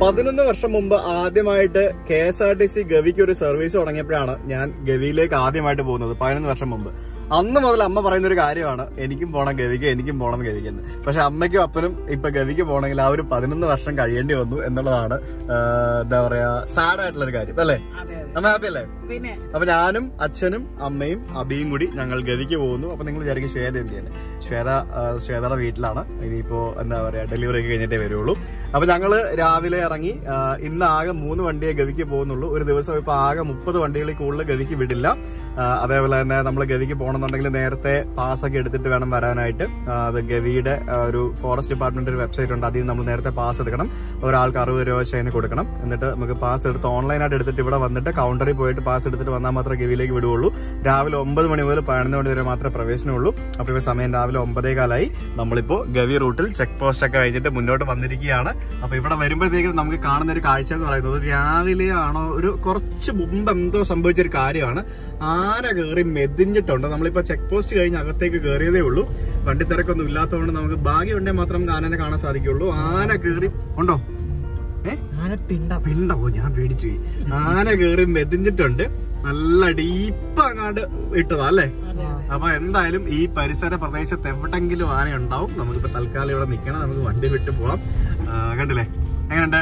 11 വർഷം മുമ്പ് ആദ്യമായിട്ട് KSRTC ഗവിക്ക് ഒരു സർവീസ് തുടങ്ങിയപ്പോഴാണ് ഞാൻ ഗവിയിലേക്ക് ആദ്യമായിട്ട് പോകുന്നത്. 11 വർഷം മുമ്പ്. അന്ന് മുതൽ അമ്മ പറയുന്ന ഒരു കാര്യമാണ് എനിക്കും പോണം ഗവിക്ക്, എനിക്കും പോണം ഗവിക്ക് എന്ന്. പക്ഷെ അമ്മയ്ക്കും അപ്പനും ഇപ്പൊ ഗവിക്ക് പോകണമെങ്കിൽ ആ ഒരു 11 വർഷം കഴിയേണ്ടി വന്നു എന്നുള്ളതാണ് എന്താ പറയാ സാഡ് ആയിട്ടുള്ള ഒരു കാര്യം അല്ലേ? അമ്മ ഹാപ്പി അല്ലേ? അപ്പൊ ഞാനും അച്ഛനും അമ്മയും അബിയും കൂടി ഞങ്ങൾ ഗവിക്ക് പോകുന്നു. അപ്പൊ നിങ്ങൾ വിചാരിക്കും ശ്വേത എന്ത് ചെയ്യുന്നത്? ശ്വേതയുടെ വീട്ടിലാണ്. ഇനിയിപ്പോ എന്താ പറയാ ഡെലിവറി ഒക്കെ കഴിഞ്ഞിട്ടേ വരുള്ളൂ. അപ്പൊ ഞങ്ങള് രാവിലെ ഇറങ്ങി. ഇന്ന് ആകെ 3 വണ്ടിയെ ഗവിക്ക് പോകുന്നുള്ളൂ. ഒരു ദിവസം ഇപ്പൊ ആകെ 30 വണ്ടികളിൽ കൂടുതൽ ഗവിക്ക് വിടില്ല. അതേപോലെ തന്നെ നമ്മൾ ഗവിക്ക് പോകണമെന്നുണ്ടെങ്കിൽ നേരത്തെ പാസ്സൊക്കെ എടുത്തിട്ട് വേണം വരാനായിട്ട്. അത് ഗവിയുടെ ഒരു ഫോറസ്റ്റ് ഡിപ്പാർട്ട്മെന്റ് ഒരു വെബ്സൈറ്റ് ഉണ്ട്. അതിൽ നമ്മൾ നേരത്തെ പാസ് എടുക്കണം. ഒരാൾക്ക് 60 രൂപ വെച്ച് അതിന് കൊടുക്കണം. എന്നിട്ട് നമുക്ക് പാസ് എടുത്ത് ഓൺലൈനായിട്ട് എടുത്തിട്ട് ഇവിടെ വന്നിട്ട് കൗണ്ടറിൽ പോയിട്ട് പാസ് എടുത്തിട്ട് വന്നാൽ മാത്രമേ ഗവിയിലേക്ക് വിടുകയുള്ളൂ. രാവിലെ 9 മണി മുതൽ 11 മണി വരെ മാത്രമേ പ്രവേശനമുള്ളൂ. അപ്പൊ ഇപ്പൊ സമയം രാവിലെ 9:15 നമ്മളിപ്പോ ഗവി റൂട്ടിൽ ചെക്ക് പോസ്റ്റ് ഒക്കെ കഴിഞ്ഞിട്ട് മുന്നോട്ട് വന്നിരിക്കുകയാണ്. അപ്പൊ ഇവിടെ വരുമ്പോഴത്തേക്കും നമുക്ക് കാണുന്ന ഒരു കാഴ്ച എന്ന് പറയുന്നത് രാവിലെ ആണോ ഒരു കുറച്ച് മുമ്പ് എന്തോ സംഭവിച്ചൊരു കാര്യമാണ്. ആന കയറി മെതിഞ്ഞിട്ടുണ്ട്. നമ്മളിപ്പോ ചെക്ക് പോസ്റ്റ് കഴിഞ്ഞ് അകത്തേക്ക് കയറിയതേ ഉള്ളൂ. വണ്ടി തിരക്കൊന്നും ഇല്ലാത്തതുകൊണ്ട് നമുക്ക് ഭാഗ്യമുണ്ടെങ്കിൽ മാത്രം ആനനെ കാണാൻ സാധിക്കുള്ളൂ. ആന കയറി ഉണ്ടോ? പിണ്ടോ? ഞാൻ പേടിച്ചു പോയി. ആന കയറി മെതിഞ്ഞിട്ടുണ്ട്. നല്ല ഡീപ്പ് അങ്ങാണ്ട് ഇട്ടതാ അല്ലേ? അപ്പൊ എന്തായാലും ഈ പരിസര പ്രദേശത്ത് എവിടെങ്കിലും ആന ഉണ്ടാവും. നമുക്കിപ്പോ തൽക്കാലം ഇവിടെ നിൽക്കണം. നമുക്ക് വണ്ടി വിട്ട് പോവാം. കണ്ടില്ലേ എങ്ങനെയുണ്ട്?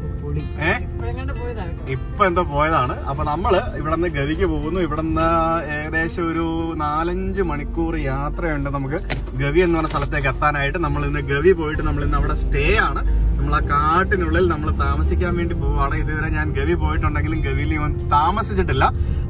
ഇപ്പൊ എന്തോ പോയതാണ്. അപ്പൊ നമ്മള് ഇവിടെ നിന്ന് ഗവിക്ക് പോകുന്നു. ഇവിടെ നിന്ന് ഏകദേശം ഒരു 4-5 മണിക്കൂർ യാത്രയുണ്ട് നമുക്ക് ഗവി എന്ന് പറഞ്ഞ സ്ഥലത്തേക്ക് എത്താനായിട്ട്. നമ്മൾ ഇന്ന് ഗവി പോയിട്ട് നമ്മൾ ഇന്ന് അവിടെ സ്റ്റേ ആണ്. നമ്മൾ ആ കാട്ടിനുള്ളിൽ നമ്മൾ താമസിക്കാൻ വേണ്ടി പോവാണ്. ഇതുവരെ ഞാൻ ഗവി പോയിട്ടുണ്ടെങ്കിലും ഗവിയിൽ താമസിച്ചിട്ടില്ല.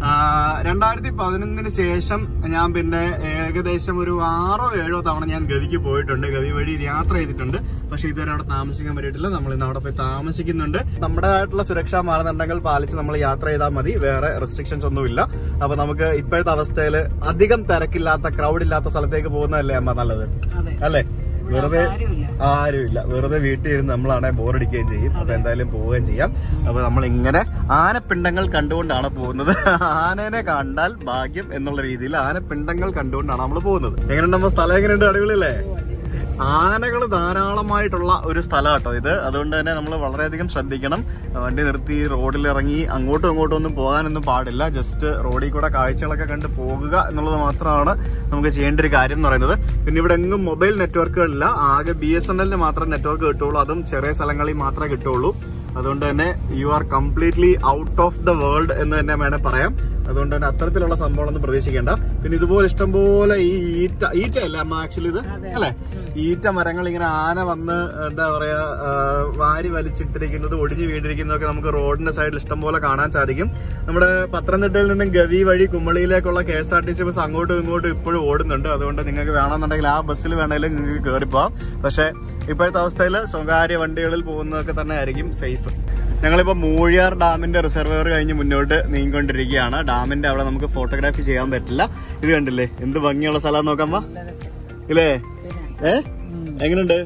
2011 ശേഷം ഞാൻ പിന്നെ ഏകദേശം ഒരു 6-7 തവണ ഞാൻ ഗവിക്ക് പോയിട്ടുണ്ട്. ഗവി വഴി യാത്ര ചെയ്തിട്ടുണ്ട്. പക്ഷെ ഇതുവരെ അവിടെ താമസിക്കാൻ പറ്റിയിട്ടില്ല. നമ്മൾ ഇന്ന് അവിടെ പോയി താമസിക്കുന്നുണ്ട്. നമ്മുടേതായിട്ടുള്ള സുരക്ഷാ മാനദണ്ഡങ്ങൾ പാലിച്ച് നമ്മൾ യാത്ര ചെയ്താൽ മതി. വേറെ റെസ്ട്രിക്ഷൻസ് ഒന്നുമില്ല. അപ്പൊ നമുക്ക് ഇപ്പോഴത്തെ അവസ്ഥയിൽ അധികം തിരക്കില്ലാത്ത ക്രൗഡ് ഇല്ലാത്ത സ്ഥലത്തേക്ക് പോകുന്നതല്ലേ അമ്മ നല്ലത് അല്ലേ? വെറുതെ ആരുമില്ല. വെറുതെ വീട്ടിൽ ഇരുന്ന് നമ്മളാണെ ബോറടിക്കുകയും ചെയ്യും. അപ്പൊ എന്തായാലും പോവുകയും ചെയ്യാം. അപ്പൊ നമ്മൾ ഇങ്ങനെ ആനപ്പിണ്ടങ്ങൾ കണ്ടുകൊണ്ടാണ് പോകുന്നത്. ആനേനെ കണ്ടാൽ ഭാഗ്യം എന്നുള്ള രീതിയിൽ ആനപ്പിണ്ടങ്ങൾ കണ്ടുകൊണ്ടാണ് നമ്മൾ പോകുന്നത്. എങ്ങനെയുണ്ട് സ്ഥലം? എങ്ങനെയുണ്ട്? അടിപൊളിയല്ലേ? ആനകൾ ധാരാളമായിട്ടുള്ള ഒരു സ്ഥലം കേട്ടോ ഇത്. അതുകൊണ്ട് തന്നെ നമ്മൾ വളരെയധികം ശ്രദ്ധിക്കണം. വണ്ടി നിർത്തി റോഡിലിറങ്ങി അങ്ങോട്ടും ഇങ്ങോട്ടും ഒന്നും പോകാനൊന്നും പാടില്ല. ജസ്റ്റ് റോഡിൽ കൂടെ കാഴ്ചകളൊക്കെ കണ്ട് പോകുക എന്നുള്ളത് മാത്രമാണ് നമുക്ക് ചെയ്യേണ്ട ഒരു കാര്യം എന്ന് പറയുന്നത്. പിന്നെ ഇവിടെ എങ്ങും മൊബൈൽ നെറ്റ്വർക്കുകളില്ല. ആകെ BSNL മാത്രം നെറ്റ്വർക്ക് കിട്ടുള്ളൂ. അതും ചെറിയ സ്ഥലങ്ങളിൽ മാത്രമേ കിട്ടുള്ളൂ. അതുകൊണ്ട് തന്നെ you are completely out of the world എന്ന് തന്നെ വേണേൽ പറയാം. അതുകൊണ്ട് തന്നെ അത്തരത്തിലുള്ള സംഭവങ്ങളൊന്നും പ്രതീക്ഷിക്കേണ്ട. പിന്നെ ഇതുപോലെ ഇഷ്ടംപോലെ ഈ ഈറ്റ അല്ലേ അമ്മ ആക്ച്വലി ഇത് അല്ലെ? ഈറ്റ മരങ്ങൾ ഇങ്ങനെ ആന വന്ന് എന്താ പറയാ വാരി വലിച്ചിട്ടിരിക്കുന്നത്, ഒടിഞ്ഞു വീണിരിക്കുന്നതൊക്കെ നമുക്ക് റോഡിന്റെ സൈഡിൽ ഇഷ്ടംപോലെ കാണാൻ സാധിക്കും. നമ്മുടെ പത്തനംതിട്ടയിൽ നിന്നും ഗവി വഴി കുമളിയിലേക്കുള്ള KSRTC ബസ് അങ്ങോട്ടും ഇങ്ങോട്ടും ഇപ്പോഴും ഓടുന്നുണ്ട്. അതുകൊണ്ട് നിങ്ങൾക്ക് വേണമെന്നുണ്ടെങ്കിൽ ആ ബസ്സിൽ വേണമെങ്കിലും നിങ്ങൾക്ക് കയറിപ്പോവാം. പക്ഷെ ഇപ്പോഴത്തെ അവസ്ഥയിൽ സ്വകാര്യ വണ്ടികളിൽ പോകുന്നതൊക്കെ തന്നെ ആയിരിക്കും സേഫ്. ഞങ്ങളിപ്പോ മൂഴിയാർ ഡാമിന്റെ റിസർവയർ കഴിഞ്ഞ് മുന്നോട്ട് നീങ്ങിക്കൊണ്ടിരിക്കുകയാണ്. ഡാമിന്റെ അവിടെ നമുക്ക് ഫോട്ടോഗ്രാഫി ചെയ്യാൻ പറ്റില്ല. ഇത് കണ്ടില്ലേ എന്ത് ഭംഗിയുള്ള സ്ഥലം നോക്കാമ്പോ ഇല്ലേ? എങ്ങനെയുണ്ട്?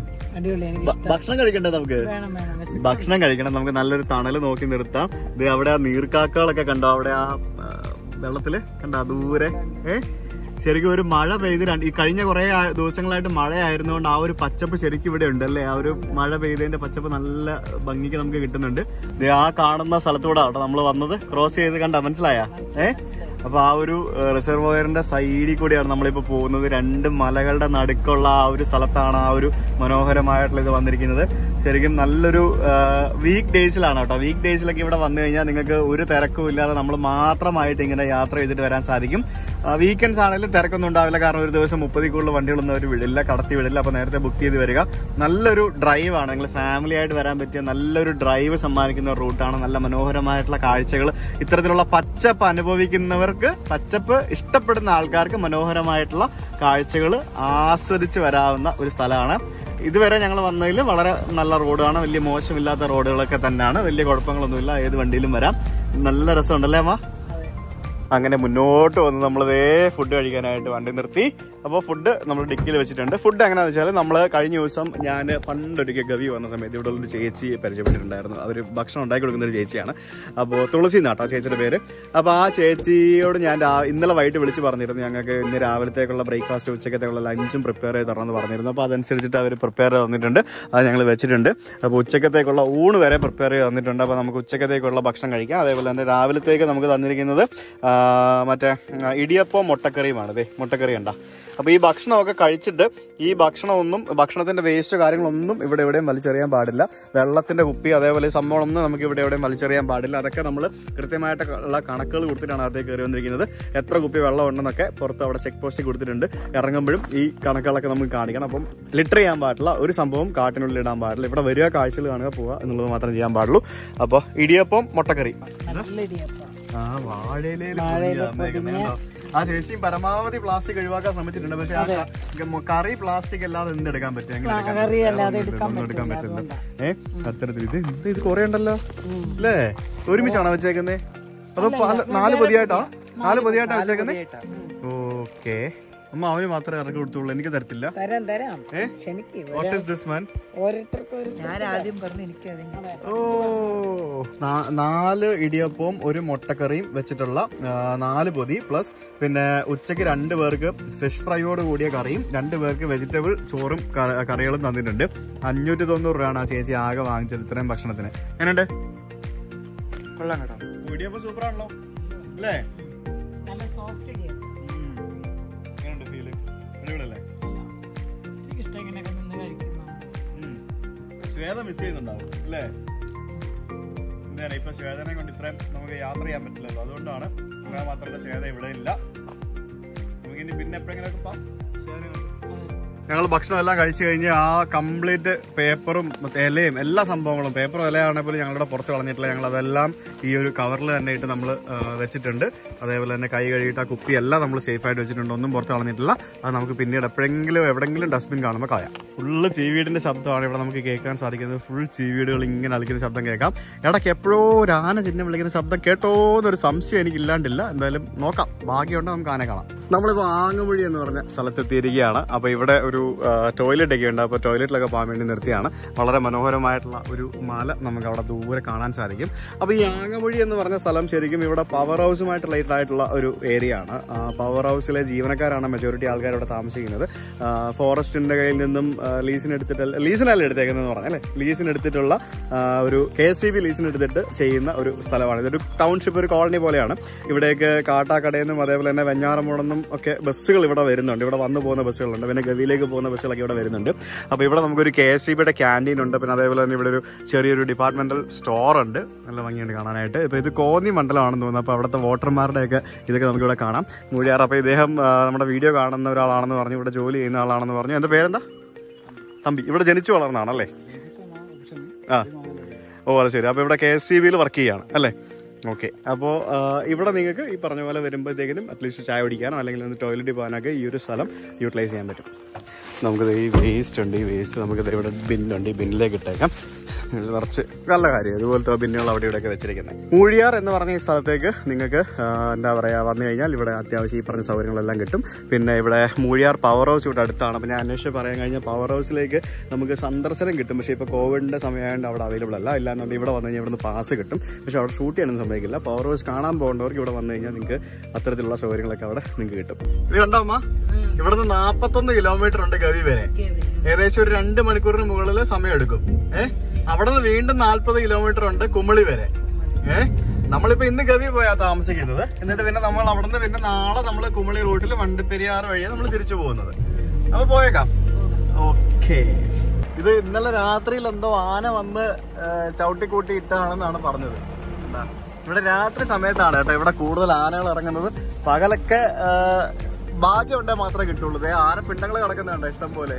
ഭക്ഷണം കഴിക്കണ്ടേ? നമുക്ക് ഭക്ഷണം കഴിക്കണം. നമുക്ക് നല്ലൊരു തണല് നോക്കി നിർത്താം. ഇത് അവിടെ ആ നീർക്കാക്കകളൊക്കെ കണ്ടോ? അവിടെ ആ വെള്ളത്തില് കണ്ടോ ദൂരെ? ശരിക്കും ഒരു മഴ പെയ്ത് ഈ കഴിഞ്ഞ കുറെ ദിവസങ്ങളായിട്ട് മഴയായിരുന്നുകൊണ്ട് ആ ഒരു പച്ചപ്പ് ശരിക്കും ഇവിടെ ഉണ്ട് അല്ലേ? ആ ഒരു മഴ പെയ്തതിന്റെ പച്ചപ്പ് നല്ല ഭംഗിക്ക് നമുക്ക് കിട്ടുന്നുണ്ട്. ആ കാണുന്ന സ്ഥലത്തൂടെ ആട്ടോ നമ്മൾ വന്നത്. ക്രോസ് ചെയ്ത് കണ്ട മനസ്സിലായ? അപ്പൊ ആ ഒരു റിസർവോയറിന്റെ സൈഡിൽ കൂടിയാണ് നമ്മളിപ്പോ പോകുന്നത്. 2 മലകളുടെ നടുക്കുള്ള ആ ഒരു സ്ഥലത്താണ് ആ ഒരു മനോഹരമായിട്ടുള്ള ഇത് വന്നിരിക്കുന്നത്. ശരിക്കും നല്ലൊരു വീക്ക് ഡേയ്സിലാണ് കേട്ടോ. വീക്ക് ഡേയ്സിലൊക്കെ ഇവിടെ വന്നു കഴിഞ്ഞാൽ നിങ്ങൾക്ക് ഒരു തിരക്കും ഇല്ലാതെ നമ്മൾ മാത്രമായിട്ട് ഇങ്ങനെ യാത്ര ചെയ്തിട്ട് വരാൻ സാധിക്കും. വീക്കെൻഡ്സ് ആണെങ്കിലും തിരക്കൊന്നും ഉണ്ടാവില്ല. കാരണം ഒരു ദിവസം 30 കൂടുതൽ വണ്ടികളൊന്നും അവർ വിടില്ല, കടത്തി വിടില്ല. അപ്പൊ നേരത്തെ ബുക്ക് ചെയ്ത് വരിക. നല്ലൊരു ഡ്രൈവാണ്. നിങ്ങൾ ഫാമിലി ആയിട്ട് വരാൻ പറ്റിയ നല്ലൊരു ഡ്രൈവ് സമ്മാനിക്കുന്ന റൂട്ടാണ്. നല്ല മനോഹരമായിട്ടുള്ള കാഴ്ചകൾ, ഇത്തരത്തിലുള്ള പച്ചപ്പ് അനുഭവിക്കുന്നവർക്ക്, പച്ചപ്പ് ഇഷ്ടപ്പെടുന്ന ആൾക്കാർക്ക് മനോഹരമായിട്ടുള്ള കാഴ്ചകൾ ആസ്വദിച്ച് വരാവുന്ന ഒരു സ്ഥലമാണ്. ഇതുവരെ ഞങ്ങൾ വന്നതിൽ വളരെ നല്ല റോഡാണ്. വലിയ മോശമില്ലാത്ത റോഡുകളൊക്കെ തന്നെയാണ്. വലിയ കുഴപ്പങ്ങളൊന്നുമില്ല. ഏത് വണ്ടിയിലും വരാം. നല്ല രസമുണ്ടല്ലേ അമ്മ? അങ്ങനെ മുന്നോട്ട് വന്ന് നമ്മളിതേ ഫുഡ് കഴിക്കാനായിട്ട് വണ്ടി നിർത്തി. അപ്പോൾ ഫുഡ് നമ്മൾ ഡിക്കിയിൽ വെച്ചിട്ടുണ്ട്. ഫുഡ് എങ്ങനെയാണെന്ന് വെച്ചാൽ നമ്മൾ കഴിഞ്ഞ ദിവസം ഞാൻ പണ്ടൊരിക്കൽ ഗവി വന്ന സമയത്ത് ഇവിടെ ഉള്ളൊരു ചേച്ചി പരിചയപ്പെട്ടിട്ടുണ്ടായിരുന്നു. അവർ ഭക്ഷണം ഉണ്ടാക്കി കൊടുക്കുന്ന ഒരു ചേച്ചിയാണ്. അപ്പോൾ തുളസി നാട്ടോ ചേച്ചിയുടെ പേര്. അപ്പോൾ ആ ചേച്ചിയോട് ഞാൻ ഇന്നലെ വൈകിട്ട് വിളിച്ച് പറഞ്ഞിരുന്നു ഞങ്ങൾക്ക് ഇന്ന് രാവിലത്തേക്കുള്ള ബ്രേക്ക്ഫാസ്റ്റ് ഉച്ചക്കത്തേക്കുള്ള ലഞ്ചും പ്രിപ്പയർ ചെയ്ത് തരണമെന്ന് പറഞ്ഞിരുന്നു. അപ്പോൾ അതനുസരിച്ചിട്ട് അവർ പ്രിപ്പയർ ചെയ്ത് തന്നിട്ടുണ്ട്. അത് ഞങ്ങൾ വെച്ചിട്ടുണ്ട്. അപ്പോൾ ഉച്ചക്കത്തേക്കുള്ള ഊണ് വരെ പ്രിപ്പയർ ചെയ്ത് തന്നിട്ടുണ്ട്. അപ്പോൾ നമുക്ക് ഉച്ചക്കത്തേക്കുള്ള ഭക്ഷണം കഴിക്കാം. അതേപോലെ തന്നെ രാവിലത്തേക്ക് നമുക്ക് തന്നിരിക്കുന്നത് മറ്റേ ഇടിയപ്പവും മുട്ടക്കറിയുമാണ്. അതെ, മുട്ടക്കറി ഉണ്ട. അപ്പോൾ ഈ ഭക്ഷണമൊക്കെ കഴിച്ചിട്ട് ഈ ഭക്ഷണത്തിൻ്റെ വേസ്റ്റ് കാര്യങ്ങളൊന്നും ഇവിടെ എവിടെയും വലിച്ചെറിയാൻ പാടില്ല. വെള്ളത്തിൻ്റെ കുപ്പി അതേപോലെ സംഭവമൊന്നും നമുക്ക് ഇവിടെ എവിടെയും വലിച്ചെറിയാൻ പാടില്ല. അതൊക്കെ നമ്മൾ കൃത്യമായിട്ടുള്ള കണക്കുകൾ കൊടുത്തിട്ടാണ് അകത്തേക്ക് കയറി വന്നിരിക്കുന്നത്. എത്ര കുപ്പി വെള്ളം ഉണ്ടെന്നൊക്കെ പുറത്ത് അവിടെ ചെക്ക് പോസ്റ്റ് കൊടുത്തിട്ടുണ്ട്. ഇറങ്ങുമ്പോഴും ഈ കണക്കുകളൊക്കെ നമുക്ക് കാണിക്കണം. അപ്പം ലിറ്റർ ചെയ്യാൻ പാടില്ല, ഒരു സംഭവം കാട്ടിനുള്ളിൽ ഇടാൻ പാടില്ല. ഇവിടെ വരിക, കാഴ്ചകൾ കാണുക, പോവുക എന്നുള്ളത് മാത്രം ചെയ്യാൻ പാടുള്ളൂ. അപ്പോൾ ഇടിയപ്പം മുട്ടക്കറി ആ ചേച്ചിയും പരമാവധി പ്ലാസ്റ്റിക് ഒഴിവാക്കാൻ ശ്രമിച്ചിട്ടുണ്ട്. പക്ഷെ ആ കറി പ്ലാസ്റ്റിക് അല്ലാതെ എന്തെടുക്കാൻ പറ്റും? എടുക്കാൻ പറ്റില്ല. അത്തരത്തിൽ ഇത് കുറെ ഉണ്ടല്ലോ അല്ലേ? ഒരുമിച്ചാണോ വെച്ചേക്കുന്നേ? അതോ 4 പൊതിയായിട്ടാ വെച്ചേക്കുന്നേ? ഓക്കെ. അമ്മ അവന് മാത്രമേ ഇറക്കി കൊടുത്തുള്ളൂ, എനിക്ക് തരത്തില്ല. What is this man? ഓ, 4 ഇടിയപ്പവും 1 മുട്ടക്കറിയും വെച്ചിട്ടുള്ള 4 പൊതി പ്ലസ് പിന്നെ ഉച്ചയ്ക്ക് 2 പേർക്ക് ഫിഷ് ഫ്രൈയോട് കൂടിയ കറിയും 2 പേർക്ക് വെജിറ്റബിൾ ചോറും കറികളും തന്നിട്ടുണ്ട്. 590 രൂപയാണ് ആ ചേച്ചി ആകെ വാങ്ങിച്ചത് ഇത്രയും ഭക്ഷണത്തിന്. എങ്ങനെയുണ്ട്? ഇടിയപ്പം സൂപ്പറാണല്ലോ അല്ലേ? ശ്വേത മിസ് ചെയ്യുന്നുണ്ടാവും അല്ലേ? എന്താണ് ഇപ്പൊ ശ്വേതനെ കൊണ്ട് ഇത്രയും നമുക്ക് യാത്ര ചെയ്യാൻ പറ്റില്ലല്ലോ, അതുകൊണ്ടാണ്. അങ്ങനെ മാത്രമല്ല, ശ്വേത ഇവിടെ ഇല്ല. നമുക്കിനി പിന്നെ എപ്പോഴെങ്കിലൊക്കെ പോവാം. ഞങ്ങൾ ഭക്ഷണം എല്ലാം കഴിച്ചു കഴിഞ്ഞ് ആ കംപ്ലീറ്റ് പേപ്പറും ഇലയും എല്ലാ സംഭവങ്ങളും, പേപ്പറും ഇലയാണെങ്കിൽ പോലും ഞങ്ങളുടെ പുറത്ത് കളഞ്ഞിട്ടില്ല. ഞങ്ങൾ അതെല്ലാം ഈ ഒരു കവറിൽ തന്നെ ഇട്ട് നമ്മൾ വെച്ചിട്ടുണ്ട്. അതേപോലെ തന്നെ കൈ കഴുകിയിട്ട് ആ കുപ്പി എല്ലാം നമ്മൾ സേഫായിട്ട് വെച്ചിട്ടുണ്ട്. ഒന്നും പുറത്ത് കളഞ്ഞിട്ടില്ല. അത് നമുക്ക് പിന്നീട് എവിടെയെങ്കിലും ഡസ്റ്റ്ബിൻ കാണുമ്പോൾ കളയാം. ഫുള്ള് ചീവീടിന്റെ ശബ്ദമാണ് ഇവിടെ നമുക്ക് കേൾക്കാൻ സാധിക്കുന്നത്. ഫുൾ ചീവീടുകൾ ഇങ്ങനെ അലിക്കുന്ന ശബ്ദം കേൾക്കാം. ഇടയ്ക്ക് എപ്പോഴോ ഒരു ആന ചിഹ്നം വിളിക്കുന്ന ശബ്ദം കേട്ടോ എന്നൊരു സംശയം എനിക്ക് ഇല്ലാണ്ടില്ല. എന്തായാലും നോക്കാം, ഭാഗ്യമുണ്ട് നമുക്ക് ആന കാണാം. നമ്മളിപ്പോൾ ആങ്ങമൊഴി എന്ന് പറഞ്ഞ സ്ഥലത്തെത്തിയിരിക്കുകയാണ്. അപ്പോൾ ഇവിടെ ഒരു ടോയ്ലറ്റ് ഒക്കെ ഉണ്ട്. അപ്പോൾ ടോയ്ലറ്റിലൊക്കെ പോകാൻ വേണ്ടി നിർത്തിയാണ്. വളരെ മനോഹരമായിട്ടുള്ള ഒരു മല നമുക്ക് അവിടെ ദൂരെ കാണാൻ സാധിക്കും. അപ്പോൾ ഈ ആങ്ങമൊഴി എന്ന് പറഞ്ഞ സ്ഥലം ശരിക്കും ഇവിടെ പവർ ഹൗസുമായിട്ട് റിലേറ്റഡ് ആയിട്ടുള്ള ഒരു ഏരിയ ആണ്. പവർ ഹൗസിലെ ജീവനക്കാരാണ് മെജോറിറ്റി ആൾക്കാർ ഇവിടെ താമസിക്കുന്നത്. ഫോറസ്റ്റിന്റെ കയ്യിൽ നിന്നും ലീസിനല്ല എടുത്തേക്കുന്നതെന്ന് പറഞ്ഞാൽ അല്ലേ, ലീസിനെടുത്തിട്ടുള്ള ഒരു KCB ലീസിനെടുത്തിട്ട് ചെയ്യുന്ന ഒരു സ്ഥലമാണ്. ഇതൊരു ടൗൺഷിപ്പ്, ഒരു കോളനി പോലെയാണ്. ഇവിടേക്ക് കാട്ടാക്കടയിൽ നിന്നും അതേപോലെ തന്നെ വെഞ്ഞാറമൂടെന്നും ഒക്കെ ബസ്സുകൾ ഇവിടെ വരുന്നുണ്ട്. ഇവിടെ വന്നു പോകുന്ന ബസ്സുകളുണ്ട്. പിന്നെ ഗവിയിലേക്ക് പോകുന്ന ബസ്സുകളൊക്കെ ഇവിടെ വരുന്നുണ്ട്. അപ്പോൾ ഇവിടെ നമുക്കൊരു KCBയുടെ ക്യാൻറ്റീൻ ഉണ്ട്. പിന്നെ അതേപോലെ തന്നെ ഇവിടെ ഒരു ചെറിയൊരു ഡിപ്പാർട്ട്മെന്റൽ സ്റ്റോർ ഉണ്ട്. നല്ല ഭംഗിയുണ്ട് കാണാനായിട്ട്. ഇപ്പോൾ ഇത് കോന്നി മണ്ഡലമാണെന്ന് തോന്നുന്നു. അപ്പോൾ അവിടുത്തെ വോട്ടർമാരുടെയൊക്കെ ഇതൊക്കെ നമുക്കിവിടെ കാണാം. മൂഴിയാർ. അപ്പോൾ ഇദ്ദേഹം നമ്മുടെ വീഡിയോ കാണുന്ന ഒരാളാണെന്ന് പറഞ്ഞു, ഇവിടെ ജോലി ചെയ്യുന്ന ആളാണെന്ന് പറഞ്ഞു. എൻ്റെ പേരെന്താ? തമ്പി. ഇവിടെ ജനിച്ചു വളർന്നതാണല്ലേ? ഓ അത് ശരി. അപ്പോൾ ഇവിടെ KCBയിൽ വർക്ക് ചെയ്യുകയാണ് അല്ലേ? ഓക്കെ. അപ്പോൾ ഇവിടെ നിങ്ങൾക്ക് ഈ പറഞ്ഞ പോലെ വരുമ്പോഴത്തേക്കിനും അറ്റ്ലീസ്റ്റ് ചായ കുടിക്കാനോ അല്ലെങ്കിൽ ഒന്ന് ടോയ്ലറ്റിൽ പോകാനൊക്കെ ഈ ഒരു സ്ഥലം യൂട്ടിലൈസ് ചെയ്യാൻ പറ്റും. നമുക്കിത് ഈ വേസ്റ്റ് ഉണ്ട്. ഈ വേസ്റ്റ് നമുക്കിത് ഇവിടെ ബിന്നുണ്ട്. ഈ ബിന്നിലേക്ക് ഇട്ടേക്കാം. നിറച്ച് നല്ല കാര്യം. അതുപോലത്തെ ബിന്നുകൾ അവിടെ ഇവിടെയൊക്കെ വെച്ചിരിക്കുന്നത്. മൂഴിയാർ എന്ന് പറഞ്ഞ ഈ സ്ഥലത്തേക്ക് നിങ്ങൾക്ക് എന്താ പറയുക വന്നു കഴിഞ്ഞാൽ ഇവിടെ അത്യാവശ്യം ഈ പറഞ്ഞ സൗകര്യങ്ങളെല്ലാം കിട്ടും. പിന്നെ ഇവിടെ മൂഴിയാർ പവർ ഹൗസ് ഇവിടെ അടുത്താണ്. അപ്പോൾ ഞാൻ അന്വേഷിച്ച് പറയാൻ കഴിഞ്ഞാൽ പവർ ഹൗസിലേക്ക് നമുക്ക് സന്ദർശനം കിട്ടും. പക്ഷേ ഇപ്പോൾ കോവിഡിൻ്റെ സമയമായതുകൊണ്ട് അവിടെ അവൈലബിൾ അല്ല. ഇല്ലാന്നുണ്ടെങ്കിൽ ഇവിടെ വന്നു കഴിഞ്ഞാൽ ഇവിടുന്ന് പാസ് കിട്ടും. പക്ഷേ അവിടെ ഷൂട്ട് ചെയ്യാനൊന്നും സംഭവിക്കില്ല. പവർ ഹൗസ് കാണാൻ പോകേണ്ടവർക്ക് ഇവിടെ വന്നു കഴിഞ്ഞാൽ നിങ്ങൾക്ക് അത്തരത്തിലുള്ള സൗകര്യങ്ങളൊക്കെ അവിടെ നിങ്ങൾക്ക് കിട്ടും. ഇത് കണ്ടോ അമ്മ? ഇവിടുന്ന് 41 കിലോമീറ്റർ ഉണ്ട് ഗവി വരെ. ഏകദേശം ഒരു 2 മണിക്കൂറിന് മുകളിൽ സമയം എടുക്കും. അവിടെ നിന്ന് വീണ്ടും 40 കിലോമീറ്റർ ഉണ്ട് കുമളി വരെ. നമ്മളിപ്പോ ഇന്ന് ഗവി പോയാ താമസിക്കുന്നത്. എന്നിട്ട് പിന്നെ നമ്മൾ അവിടെ നിന്ന് പിന്നെ നാളെ നമ്മൾ കുമളി റൂട്ടിൽ വണ്ടിപ്പെരിയാർ വഴിയാണ് നമ്മൾ തിരിച്ചു പോകുന്നത്. അപ്പൊ പോയേക്കാം. ഓക്കെ. ഇത് ഇന്നലെ രാത്രിയിൽ എന്തോ ആന വന്ന് ചവിട്ടിക്കൂട്ടി ഇട്ടാണെന്നാണ് പറഞ്ഞത്. ഇവിടെ രാത്രി സമയത്താണ് കേട്ടോ ഇവിടെ കൂടുതൽ ആനകൾ ഇറങ്ങുന്നത്. പകലൊക്കെ ഭാഗ്യമുണ്ടേ മാത്രമേ കിട്ടുള്ളൂ. ആനപ്പിണ്ടങ്ങൾ കിടക്കുന്നുണ്ടോ ഇഷ്ടം പോലെ.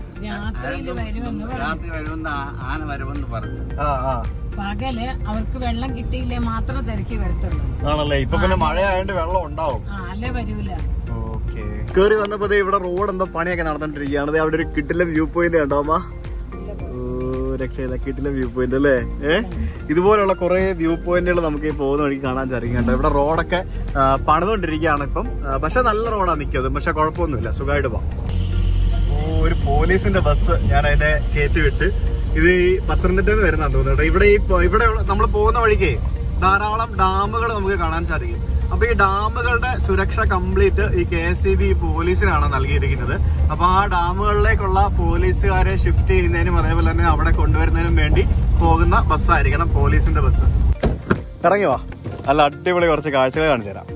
ആന വരുമെന്ന് പറഞ്ഞു. പകല് അവർക്ക് വെള്ളം കിട്ടിയില്ലേ മാത്രം തിരക്കി വരത്തുള്ളൂ. ആണല്ലേ? ഇപ്പൊ പിന്നെ മഴയായോണ്ട് വെള്ളം ഉണ്ടാവും. അല്ലേ വരൂല. ഓക്കെ. കേറി വന്നപ്പോ ഇവിടെ റോഡ് എന്തോ പണിയൊക്കെ നടന്നിട്ടിരിക്കുകയാണ്. അവിടെ ഒരു കിട്ടിലെ വ്യൂ പോയിന്റ് കണ്ടോ അമ്മ? രക്ഷയില്ല, കിട്ടിലെ വ്യൂ പോയിന്റ് അല്ലേ? ഇതുപോലുള്ള കുറെ വ്യൂ പോയിന്റുകൾ നമുക്ക് ഈ പോകുന്ന വഴിക്ക് കാണാൻ സാധിക്കുന്നുണ്ട്. ഇവിടെ റോഡൊക്കെ പണിതുകൊണ്ടിരിക്കുകയാണ് ഇപ്പം. പക്ഷെ നല്ല റോഡാണ് മിക്കതും, പക്ഷെ കുഴപ്പമൊന്നുമില്ല, സുഖമായിട്ട് പോകാം. ഒരു പോലീസിന്റെ ബസ് ഞാൻ അതിനെ കയറ്റിവിട്ട്, ഇത് ഈ പത്തനംതിട്ടയിൽ നിന്ന് വരുന്നതാന്ന് തോന്നുന്നു. ഇവിടെ നമ്മൾ പോകുന്ന വഴിക്ക് ധാരാളം ഡാമുകൾ നമുക്ക് കാണാൻ സാധിക്കും. അപ്പൊ ഈ ഡാമുകളുടെ സുരക്ഷ കംപ്ലീറ്റ് ഈ KSEB പോലീസിനാണ് നൽകിയിരിക്കുന്നത്. അപ്പൊ ആ ഡാമുകളിലേക്കുള്ള പോലീസുകാരെ ഷിഫ്റ്റ് ചെയ്യുന്നതിനും അതേപോലെ തന്നെ അവിടെ കൊണ്ടുവരുന്നതിനും വേണ്ടി പോകുന്ന ബസ്സായിരിക്കണം പോലീസിന്റെ ബസ്. ഇറങ്ങി വാ, നല്ല അടിപൊളി കുറച്ച് കാഴ്ചകൾ കാണിച്ചു തരാം.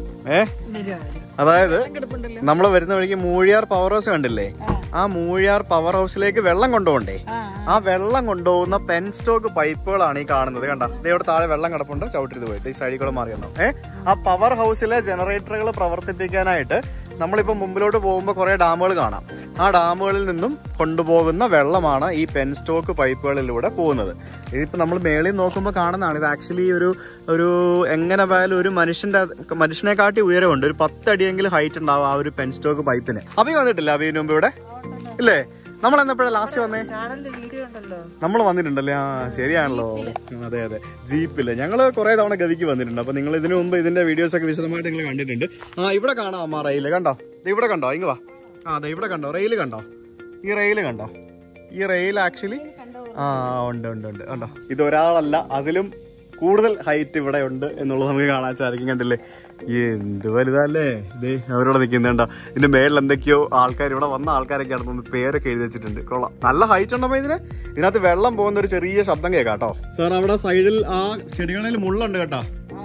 അതായത് നമ്മൾ വരുന്ന വഴിക്ക് മൂഴിയാർ പവർ ഹൗസ് കണ്ടില്ലേ? ആ മൂഴിയാർ പവർ ഹൗസിലേക്ക് വെള്ളം കൊണ്ടുപോകണ്ടേ? ആ വെള്ളം കൊണ്ടുപോകുന്ന പെൻസ്റ്റോക്ക് പൈപ്പുകളാണ് ഈ കാണുന്നത്. കണ്ട, ഇവിടെ താഴെ വെള്ളം കിടപ്പുണ്ട്, ചവിട്ടിട്ട് പോയിട്ട് ഈ സൈഡിൽ കൂടെ മാറിയെന്നോ. ആ പവർ ഹൗസിലെ ജനറേറ്ററുകൾ പ്രവർത്തിപ്പിക്കാനായിട്ട് നമ്മളിപ്പോ മുമ്പിലോട്ട് പോകുമ്പോൾ കുറെ ഡാമുകൾ കാണാം. ആ ഡാമുകളിൽ നിന്നും കൊണ്ടുപോകുന്ന വെള്ളമാണ് ഈ പെൻസ്റ്റോക്ക് പൈപ്പുകളിലൂടെ പോകുന്നത്. ഇതിപ്പോ നമ്മൾ മേളിൽ നോക്കുമ്പോൾ കാണുന്നതാണ്. ഇത് ആക്ച്വലി ഒരു എങ്ങനെ പോയാലും ഒരു മനുഷ്യനെ കാട്ടി ഉയരമുണ്ട്. ഒരു 10 അടിയെങ്കിലും ഹൈറ്റ് ഉണ്ടാവും ആ ഒരു പെൻസ്റ്റോക്ക് പൈപ്പിന്. അഭി വന്നിട്ടില്ല അഭിന് മുമ്പ് ഇവിടെ ഇല്ലേ? നമ്മൾ എന്നപ്പോഴാണ് ലാസ്റ്റ് വന്നേ? നമ്മൾ വന്നിട്ടുണ്ടല്ലേ? ആ ശരിയാണല്ലോ. അതെ അതെ, ജീപ്പില് ഞങ്ങള് കുറെ തവണ ഗവിക്ക് വന്നിട്ടുണ്ട്. അപ്പൊ നിങ്ങൾ ഇതിനു മുമ്പ് ഇതിന്റെ വീഡിയോസ് ഒക്കെ വിശദമായിട്ട് നിങ്ങൾ കണ്ടിട്ടുണ്ട്. ഇവിടെ കാണാം അമ്മ റെയില്. കണ്ടോ? ഇവിടെ കണ്ടോ? ഇങ്ങ് വാ. അതെ, ഇവിടെ കണ്ടോ? റെയില് കണ്ടോ? ഈ റെയില് കണ്ടോ? ഈ റെയിൽ ആക്ച്വലി ഉണ്ട് കണ്ടോ? ഇതൊരാളല്ല, അതിലും കൂടുതൽ ഹൈറ്റ് ഇവിടെ ഉണ്ട് എന്നുള്ളത് നമുക്ക് കാണാൻ സാധിക്കും. കണ്ടില്ലേ? എന്ത് വലുതല്ലേ ഇത്. അവരോട് നിൽക്കുന്നുണ്ടോ? ഇതിന്റെ മേളിൽ എന്തൊക്കെയോ ആൾക്കാർ, ഇവിടെ വന്ന ആൾക്കാരൊക്കെ ആണെന്ന് പേരൊക്കെ എഴുതി വെച്ചിട്ടുണ്ട്. കൊള്ളാം, നല്ല ഹൈറ്റ് ഉണ്ടോ ഇതിനകത്ത് വെള്ളം പോകുന്ന ഒരു ചെറിയ ശബ്ദം കേൾക്കാം കേട്ടോ. സാർ അവിടെ സൈഡിൽ ആ ചെടികളിൽ മുള്ളുണ്ട് കേട്ടോ.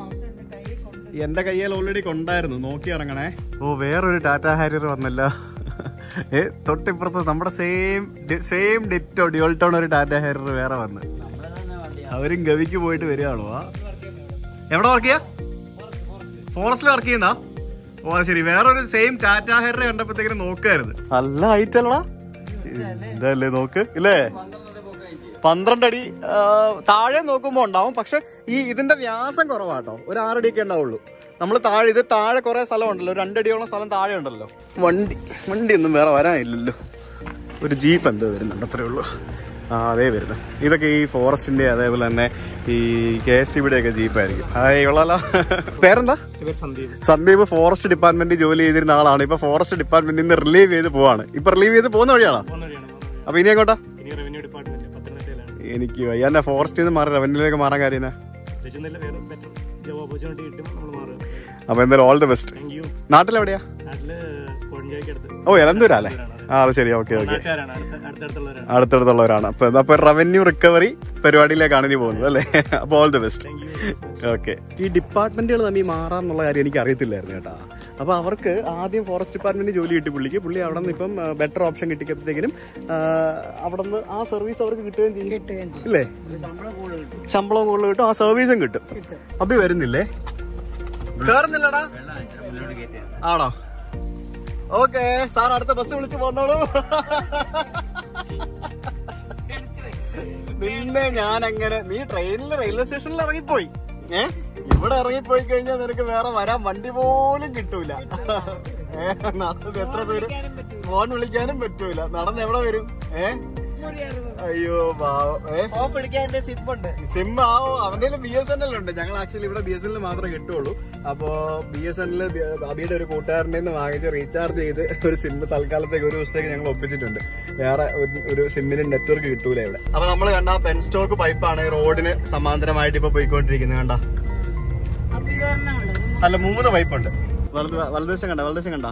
എന്റെ കയ്യിൽ ഓൾറെഡി കൊണ്ടായിരുന്നു, നോക്കി ഇറങ്ങണേ. വേറൊരു ടാറ്റാ ഹാരിയർ വന്നല്ല. തൊട്ടിപ്പുറത്ത് നമ്മുടെ സെയിം ഡിറ്റോ ഡ്യുവൽട്ടോൺ ഒരു ടാറ്റാ ഹാരിയർ വേറെ വന്ന്. അവരും ഗവിക്ക് പോയിട്ട് വരികയാണോ? എവിടെ വർക്ക് ചെയ്യാ? ഫോറസ്റ്റിൽ വർക്ക് ചെയ്യുന്ന? ശരി. വേറൊരു സെയിം ടാറ്റാ ഹാരിയർ കണ്ടപ്പോഴത്തേക്കും നോക്കായിരുന്നു. നല്ല ഹൈറ്റ് അല്ലടാ, ഇതല്ലേ നോക്ക് ഇല്ലേ? 12 അടി താഴെ നോക്കുമ്പോ ഉണ്ടാവും. പക്ഷെ ഇതിന്റെ വ്യാസം കുറവാട്ടോ, ഒരു 6 അടിയൊക്കെ ഉണ്ടാവുള്ളൂ. നമ്മൾ താഴെ കുറെ സ്ഥലം ഉണ്ടല്ലോ, 2 അടിയോളം സ്ഥലം താഴെ ഉണ്ടല്ലോ. വണ്ടി ഒന്നും വേറെ വരാനില്ലല്ലോ. ഒരു ജീപ്പ് എന്തോ വരുന്നുണ്ട്, അത്രേ ഉള്ളൂ. അതേ വരുന്നത്. ഇതൊക്കെ ഈ ഫോറസ്റ്റിന്റെ അതേപോലെ തന്നെ ഈ KSEB ഒക്കെ ജീപ്പായിരിക്കും. ഇവളല്ല, പേരെന്താ? സന്ദീപ്. ഫോറസ്റ്റ് ഡിപ്പാർട്ട്മെന്റിൽ ജോലി ചെയ്തിരുന്ന ആളാണ്. ഇപ്പൊ ഫോറസ്റ്റ് ഡിപ്പാർട്ട്മെന്റിൽ നിന്ന് റിലീവ് ചെയ്ത് പോവാണ്. ഇപ്പൊ റിലീവ് ചെയ്ത് പോകുന്ന വഴിയാണോ? അപ്പൊ ഇനി എങ്ങോട്ടാ? എനിക്ക് വയ്യാന്റെ ഫോറസ്റ്റിൽ നിന്ന് മാറി റവന്യൂലേക്ക് മാറാൻ കാര്യം. അപ്പൊ എന്തായാലും ഓൾ ദി ബെസ്റ്റ്. നാട്ടിലെവിടെയാ? എലന്തൂരാ അല്ലേ? അത് ശരി. ഓക്കെ. അടുത്തടുത്തുള്ളവരാണ്. അപ്പൊ റവന്യൂ റിക്കവറി പരിപാടിയിലേക്കാണ് ഇനി പോകുന്നത് അല്ലേ? അപ്പൊ ഓൾ ദി ബെസ്റ്റ്. ഓക്കെ. ഈ ഡിപ്പാർട്ട്മെന്റുകൾ തമ്മിൽ മാറാന്നുള്ള കാര്യം എനിക്ക് അറിയത്തില്ലായിരുന്നു കേട്ടാ. അപ്പൊ അവർക്ക് ആദ്യം ഫോറസ്റ്റ് ഡിപ്പാർട്ട്മെന്റ് ജോലി കിട്ടി പുള്ളി അവിടെ നിന്ന് ഇപ്പം ബെറ്റർ ഓപ്ഷൻ കിട്ടിയപ്പോഴത്തേക്കിനും അവിടെ നിന്ന് ആ സർവീസ് അവർക്ക് കിട്ടുകയും ചെയ്യും ഇല്ലേ? ശമ്പളം കൂടുതൽ കിട്ടും, ആ സർവീസും കിട്ടും. അഭി വരുന്നില്ലേ? കേറുന്നില്ലടാ? ആണോ? ഓക്കെ സാർ, അടുത്ത ബസ് വിളിച്ചു പോന്നോളൂ. നിന്നെ ഞാൻ അങ്ങനെ, നീ ട്രെയിനിൽ റെയിൽവേ സ്റ്റേഷനിൽ ഇറങ്ങിപ്പോയി. ഇവിടെ ഇറങ്ങിപ്പോയി കഴിഞ്ഞാൽ നിനക്ക് വേറെ വരാൻ വണ്ടി പോലും കിട്ടൂല. എത്ര ദൂരം ഫോൺ വിളിക്കാനും പറ്റൂല. നടന്ന് എവിടെ വരും? അയ്യോ സിം ആവോ? അവന്റെ BSNL ഉണ്ട്. ഞങ്ങൾ ആക്ച്വലി ഇവിടെ BSNL മാത്രമേ കിട്ടുള്ളൂ. അപ്പോ BSNL അബിയുടെ ഒരു കൂട്ടുകാരൻ്റെ നിന്ന് വാങ്ങിച്ച് റീചാർജ് ചെയ്ത് ഒരു സിം തൽക്കാലത്തേക്ക് ഒരു ദിവസത്തേക്ക് ഞങ്ങൾ ഒപ്പിച്ചിട്ടുണ്ട്. വേറെ ഒരു സിമ്മിന് നെറ്റ്വർക്ക് കിട്ടൂല ഇവിടെ. അപ്പൊ നമ്മൾ കണ്ട പെൻസ്റ്റോക്ക് പൈപ്പാണ് റോഡിന് സമാന്തരമായിട്ട് ഇപ്പൊ പോയിക്കൊണ്ടിരിക്കുന്നത്. കണ്ട, അല്ല 3 പൈപ്പുണ്ട്. വലതുവശം കണ്ട?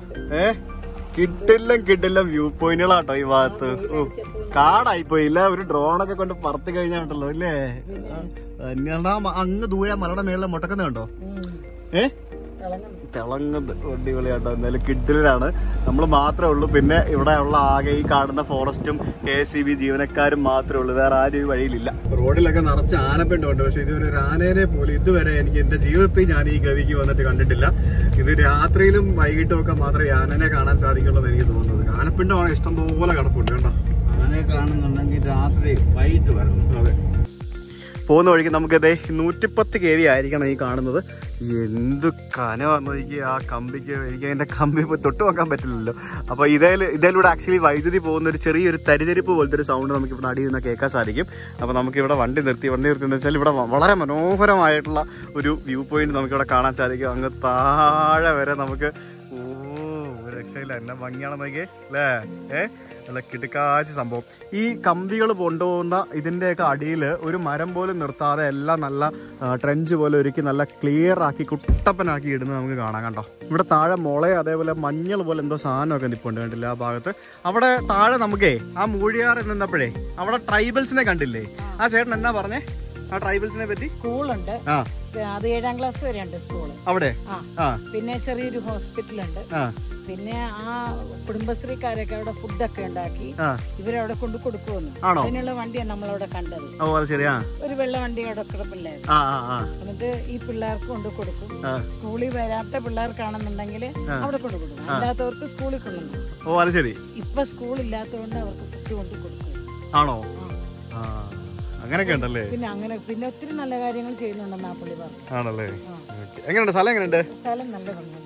കിട്ടില്ല വ്യൂ പോയിന്റുകളാട്ടോ ഈ ഭാഗത്ത്. കാടായിപ്പോയില്ല. ഒരു ഡ്രോണൊക്കെ കൊണ്ട് പറത്തി കഴിഞ്ഞാണ്ടല്ലോ ഇല്ലേ? അങ്ങ് ദൂരെ മലയുടെ മേളിലെ മുട്ടക്കുന്ന കണ്ടോ? തിളങ്ങുന്നത് അടിപൊളിയാട്ടോ. എന്തായാലും കിഡിലാണ്. നമ്മൾ മാത്രമേ ഉള്ളൂ. പിന്നെ ഇവിടെ ഉള്ള ആകെ ഈ കാണുന്ന ഫോറസ്റ്റും KSEB ജീവനക്കാരും മാത്രമേ ഉള്ളൂ. വേറെ ആരും ഈ വഴിയിലില്ല. റോഡിലൊക്കെ നിറച്ച് ആനപ്പിണ്ടമുണ്ട്. പക്ഷെ ഇതൊരു ആനേനെ പോലും ഇതുവരെ എനിക്ക് എന്റെ ജീവിതത്തിൽ ഞാൻ ഈ ഗവിക്ക് വന്നിട്ട് കണ്ടിട്ടില്ല. ഇത് രാത്രിയിലും വൈകിട്ടും ഒക്കെ മാത്രമേ ആനനെ കാണാൻ സാധിക്കുള്ളൂ എന്ന് എനിക്ക് തോന്നുന്നത്. ആനപ്പിണ്ടമാണ് ഇഷ്ടംപോലെ കിടപ്പുണ്ട് കേട്ടോ. ആനയെ കാണുന്നുണ്ടെങ്കിൽ രാത്രി വൈകിട്ട് വരണം. അതെ. പോകുന്ന വഴിക്ക് നമുക്ക് 110 kV ആയിരിക്കണം ഈ കാണുന്നത്. എന്ത് കനമാണെന്ന് നോക്കി ആ കമ്പിക്ക്. എനിക്ക് അതിൻ്റെ കമ്പി ഇപ്പോൾ തൊട്ട് നോക്കാൻ പറ്റില്ലല്ലോ. അപ്പോൾ ഇതിലൂടെ ആക്ച്വലി വൈദ്യുതി പോകുന്ന ഒരു ചെറിയൊരു തരിതരിപ്പ് പോലത്തെ ഒരു സൗണ്ട് നമുക്ക് ഇവിടെ അടിയിൽ നിന്ന് കേൾക്കാൻ സാധിക്കും. അപ്പോൾ നമുക്കിവിടെ വണ്ടി നിർത്തി എന്ന് വെച്ചാൽ ഇവിടെ വളരെ മനോഹരമായിട്ടുള്ള ഒരു വ്യൂ പോയിന്റ് നമുക്കിവിടെ കാണാൻ സാധിക്കും. അങ്ങ് താഴെ വരെ നമുക്ക് രക്ഷയില്ല. എന്നെ ഭംഗിയാണെന്ന് നോക്കിയേ അല്ലേ. നല്ല കിടുക്കാച്ച സംഭവം. ഈ കമ്പികൾ കൊണ്ടുപോകുന്ന ഇതിൻ്റെയൊക്കെ അടിയിൽ ഒരു മരം പോലും നിർത്താതെ എല്ലാം നല്ല ട്രെഞ്ച് പോലെ ഒരുക്കി നല്ല ക്ലിയർ ആക്കി കുട്ടപ്പനാക്കി ഇടുന്നത് നമുക്ക് കാണാം. കണ്ടോ, ഇവിടെ താഴെ മുള അതേപോലെ മഞ്ഞൾ പോലെ എന്തോ സാധനമൊക്കെ നിൽപ്പുണ്ട്, കണ്ടില്ല ആ ഭാഗത്ത്. അവിടെ താഴെ നമുക്കേ ആ മൂഴിയാറിൽ നിന്നപ്പോഴേ അവിടെ ട്രൈബൽസിനെ കണ്ടില്ലേ? ആ ചേട്ടൻ എന്നാ പറഞ്ഞേ ആ ട്രൈബൽസിനെ പറ്റി? സ്കൂളുണ്ട്, അത് 7ാം ക്ലാസ് വരെ ഉണ്ട് സ്കൂള് അവിടെ. പിന്നെ ചെറിയൊരു ഹോസ്പിറ്റലുണ്ട്. പിന്നെ ആ കുടുംബശ്രീക്കാരൊക്കെ അവിടെ ഫുഡൊക്കെ ഉണ്ടാക്കി ഇവരവിടെ കൊണ്ട് കൊടുക്കുമെന്ന്. അതിനുള്ള വണ്ടിയാണ് നമ്മളവിടെ കണ്ടത്. ഒരു വെള്ള വണ്ടി അവിടെ കിടപ്പില്ലായിരുന്നു. എന്നിട്ട് ഈ പിള്ളേർക്ക് കൊണ്ട് കൊടുക്കും. സ്കൂളിൽ വരാത്ത പിള്ളേർക്കാണെന്നുണ്ടെങ്കിൽ അവിടെ കൊണ്ട് കൊടുക്കും, അല്ലാത്തവർക്ക് സ്കൂളിൽ കൊണ്ടുവന്നു. ഇപ്പൊ സ്കൂളില്ലാത്തതുകൊണ്ട് അവർക്ക് ഫുഡ് കൊണ്ട് കൊടുക്കും. ആണോ? അങ്ങനെയൊക്കെ ഉണ്ടല്ലേ. പിന്നെ ഒത്തിരി നല്ല കാര്യങ്ങൾ ചെയ്യുന്നുണ്ടെന്ന് ആ പുള്ളി പറഞ്ഞു. ആണല്ലേ? എങ്ങനെയുണ്ട് സ്ഥലം? എങ്ങനെയുണ്ട്? സ്ഥലം നല്ല ഭംഗിയുണ്ട്.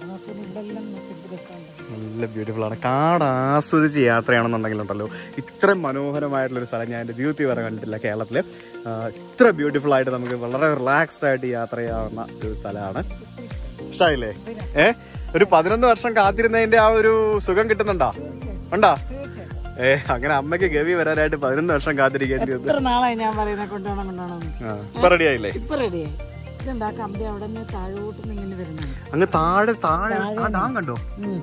നല്ല ബ്യൂട്ടിഫുൾ ആണ്. കാട് ആസ്വദിച്ച് യാത്രയാണെന്നുണ്ടെങ്കിലുണ്ടല്ലോ ഇത്ര മനോഹരമായിട്ടുള്ളൊരു സ്ഥലം ഞാൻ എൻ്റെ ജീവിതത്തിൽ വരെ കണ്ടിട്ടില്ല കേരളത്തിൽ. ഇത്ര ബ്യൂട്ടിഫുൾ ആയിട്ട് നമുക്ക് വളരെ റിലാക്സ്ഡ് ആയിട്ട് യാത്ര ചെയ്യാവുന്ന ഒരു സ്ഥലമാണ്. ഇഷ്ടമായില്ലേ? ഒരു 11 വർഷം കാത്തിരുന്നതിന്റെ ആ ഒരു സുഖം കിട്ടുന്നുണ്ടോ? ഉണ്ടോ? അങ്ങനെ അമ്മയ്ക്ക് ഗവി വരാനായിട്ട് 11 വർഷം കാത്തിരിക്കേണ്ടി വന്നു. ഇപ്പൊ റെഡിയായില്ലേ? അങ്ങ് താഴെ ആ ഡാം കണ്ടോ?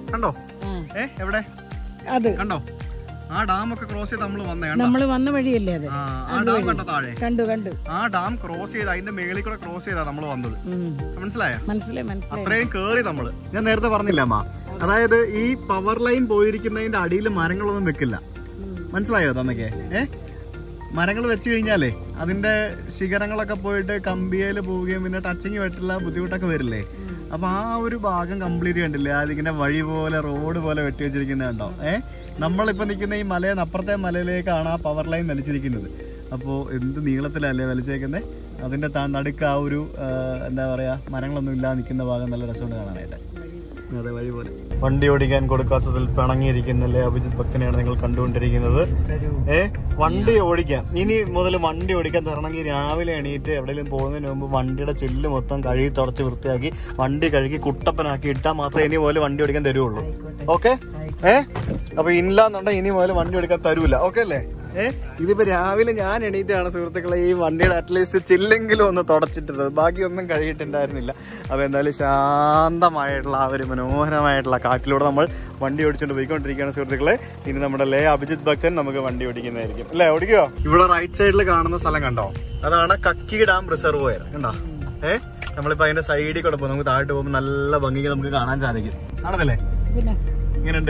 എവിടെ കണ്ടോ? ആ ഡാം ഒക്കെ ക്രോസ് ചെയ്ത് നമ്മള് വന്ന വഴിയല്ലേ അത്? ആ ഡാം കണ്ടോ താഴെ? കണ്ടു. ആ ഡാം ക്രോസ് ചെയ്ത് അതിന്റെ മേളിൽ കൂടെ ക്രോസ് ചെയ്താ നമ്മള് വന്നത്. മനസ്സിലായോ? അത്രയും കേറി നമ്മള്. ഞാൻ നേരത്തെ പറഞ്ഞില്ല അമ്മ, അതായത് ഈ പവർ ലൈൻ പോയിരിക്കുന്നതിന്റെ അടിയിൽ മരങ്ങളൊന്നും വെക്കില്ല. മനസ്സിലായോ തന്നൊക്കെ? മരങ്ങൾ വെച്ച് കഴിഞ്ഞാലേ അതിന്റെ ശിഖരങ്ങളൊക്കെ പോയിട്ട് കമ്പിയേല് പോവുകയും പിന്നെ ടച്ചിങ് പറ്റില്ല, ബുദ്ധിമുട്ടൊക്കെ വരില്ലേ? അപ്പൊ ആ ഒരു ഭാഗം കംപ്ലീറ്റ് കണ്ടില്ലേ? അതിങ്ങനെ വഴി പോലെ റോഡ് പോലെ വെട്ടി വെച്ചിരിക്കുന്നത് കണ്ടോ? നമ്മളിപ്പോ നിൽക്കുന്ന ഈ മലയിൽ അപ്പുറത്തെ മലയിലേക്കാണ് ആ പവർ ലൈൻ വലിച്ചിരിക്കുന്നത്. അപ്പോൾ എന്ത് നീളത്തിലല്ലേ വലിച്ചേക്കുന്നത്? അതിന്റെ നടുക്ക് ആ ഒരു എന്താ പറയാ, മരങ്ങളൊന്നും ഇല്ലാതെ നിൽക്കുന്ന ഭാഗം നല്ല രസമുണ്ട് കാണാനായിട്ട്. അതെ, വഴി പോലെ. വണ്ടി ഓടിക്കാൻ കൊടുക്കാത്തതിൽ പിണങ്ങിയിരിക്കുന്നല്ലേ അഭിജിത്ത് ഭക്തനെയാണ് നിങ്ങൾ കണ്ടുകൊണ്ടിരിക്കുന്നത്. വണ്ടി ഓടിക്കാൻ ഇനി മുതൽ വണ്ടി ഓടിക്കാൻ തരണമെങ്കിൽ രാവിലെ എണീറ്റ് എവിടെയെങ്കിലും പോകുന്നതിന് മുമ്പ് വണ്ടിയുടെ ചില്ല് മൊത്തം കഴുകി തുടച്ച് വൃത്തിയാക്കി വണ്ടി കഴുകി കുട്ടപ്പനാക്കി ഇട്ടാൽ മാത്രമേ ഇനി മുതൽ വണ്ടി ഓടിക്കാൻ തരുള്ളൂ. ഓക്കെ? അപ്പൊ ഇല്ലാന്നുണ്ടെങ്കിൽ ഇനി മുതൽ വണ്ടി ഓടിക്കാൻ തരൂല. ഓക്കെ അല്ലേ? ഇതിപ്പോ രാവിലെ ഞാൻ എണീറ്റാണ് സുഹൃത്തുക്കളെ ഈ വണ്ടിയുടെ അറ്റ്ലീസ്റ്റ് ചില്ലെങ്കിലും ഒന്ന് തുടച്ചിട്ടിരുന്നത്, ബാക്കിയൊന്നും കഴുകിയിട്ടുണ്ടായിരുന്നില്ല. അപ്പൊ എന്തായാലും ശാന്തമായിട്ടുള്ള ആ ഒരു മനോഹരമായിട്ടുള്ള കാറ്റിലൂടെ നമ്മൾ വണ്ടി ഓടിച്ചുകൊണ്ട് പോയിക്കൊണ്ടിരിക്കുകയാണ് സുഹൃത്തുക്കളെ. ഇനി നമ്മുടെ അഭിജിത്ത് ഭക്തൻ നമുക്ക് വണ്ടി ഓടിക്കുന്നതായിരിക്കും അല്ലേ? ഓടിക്കോ? ഇവിടെ റൈറ്റ് സൈഡിൽ കാണുന്ന സ്ഥലം കണ്ടോ? അതാണ് കക്കി ഡാം റിസർവോയർ. കണ്ടോ? നമ്മളിപ്പോ അതിന്റെ സൈഡിൽ കൂടെ പോകും. നമുക്ക് താഴോട്ട് പോകുമ്പോൾ നല്ല ഭംഗിക്ക് നമുക്ക് കാണാൻ സാധിക്കും. ആണതല്ലേ? എങ്ങനെയുണ്ട്?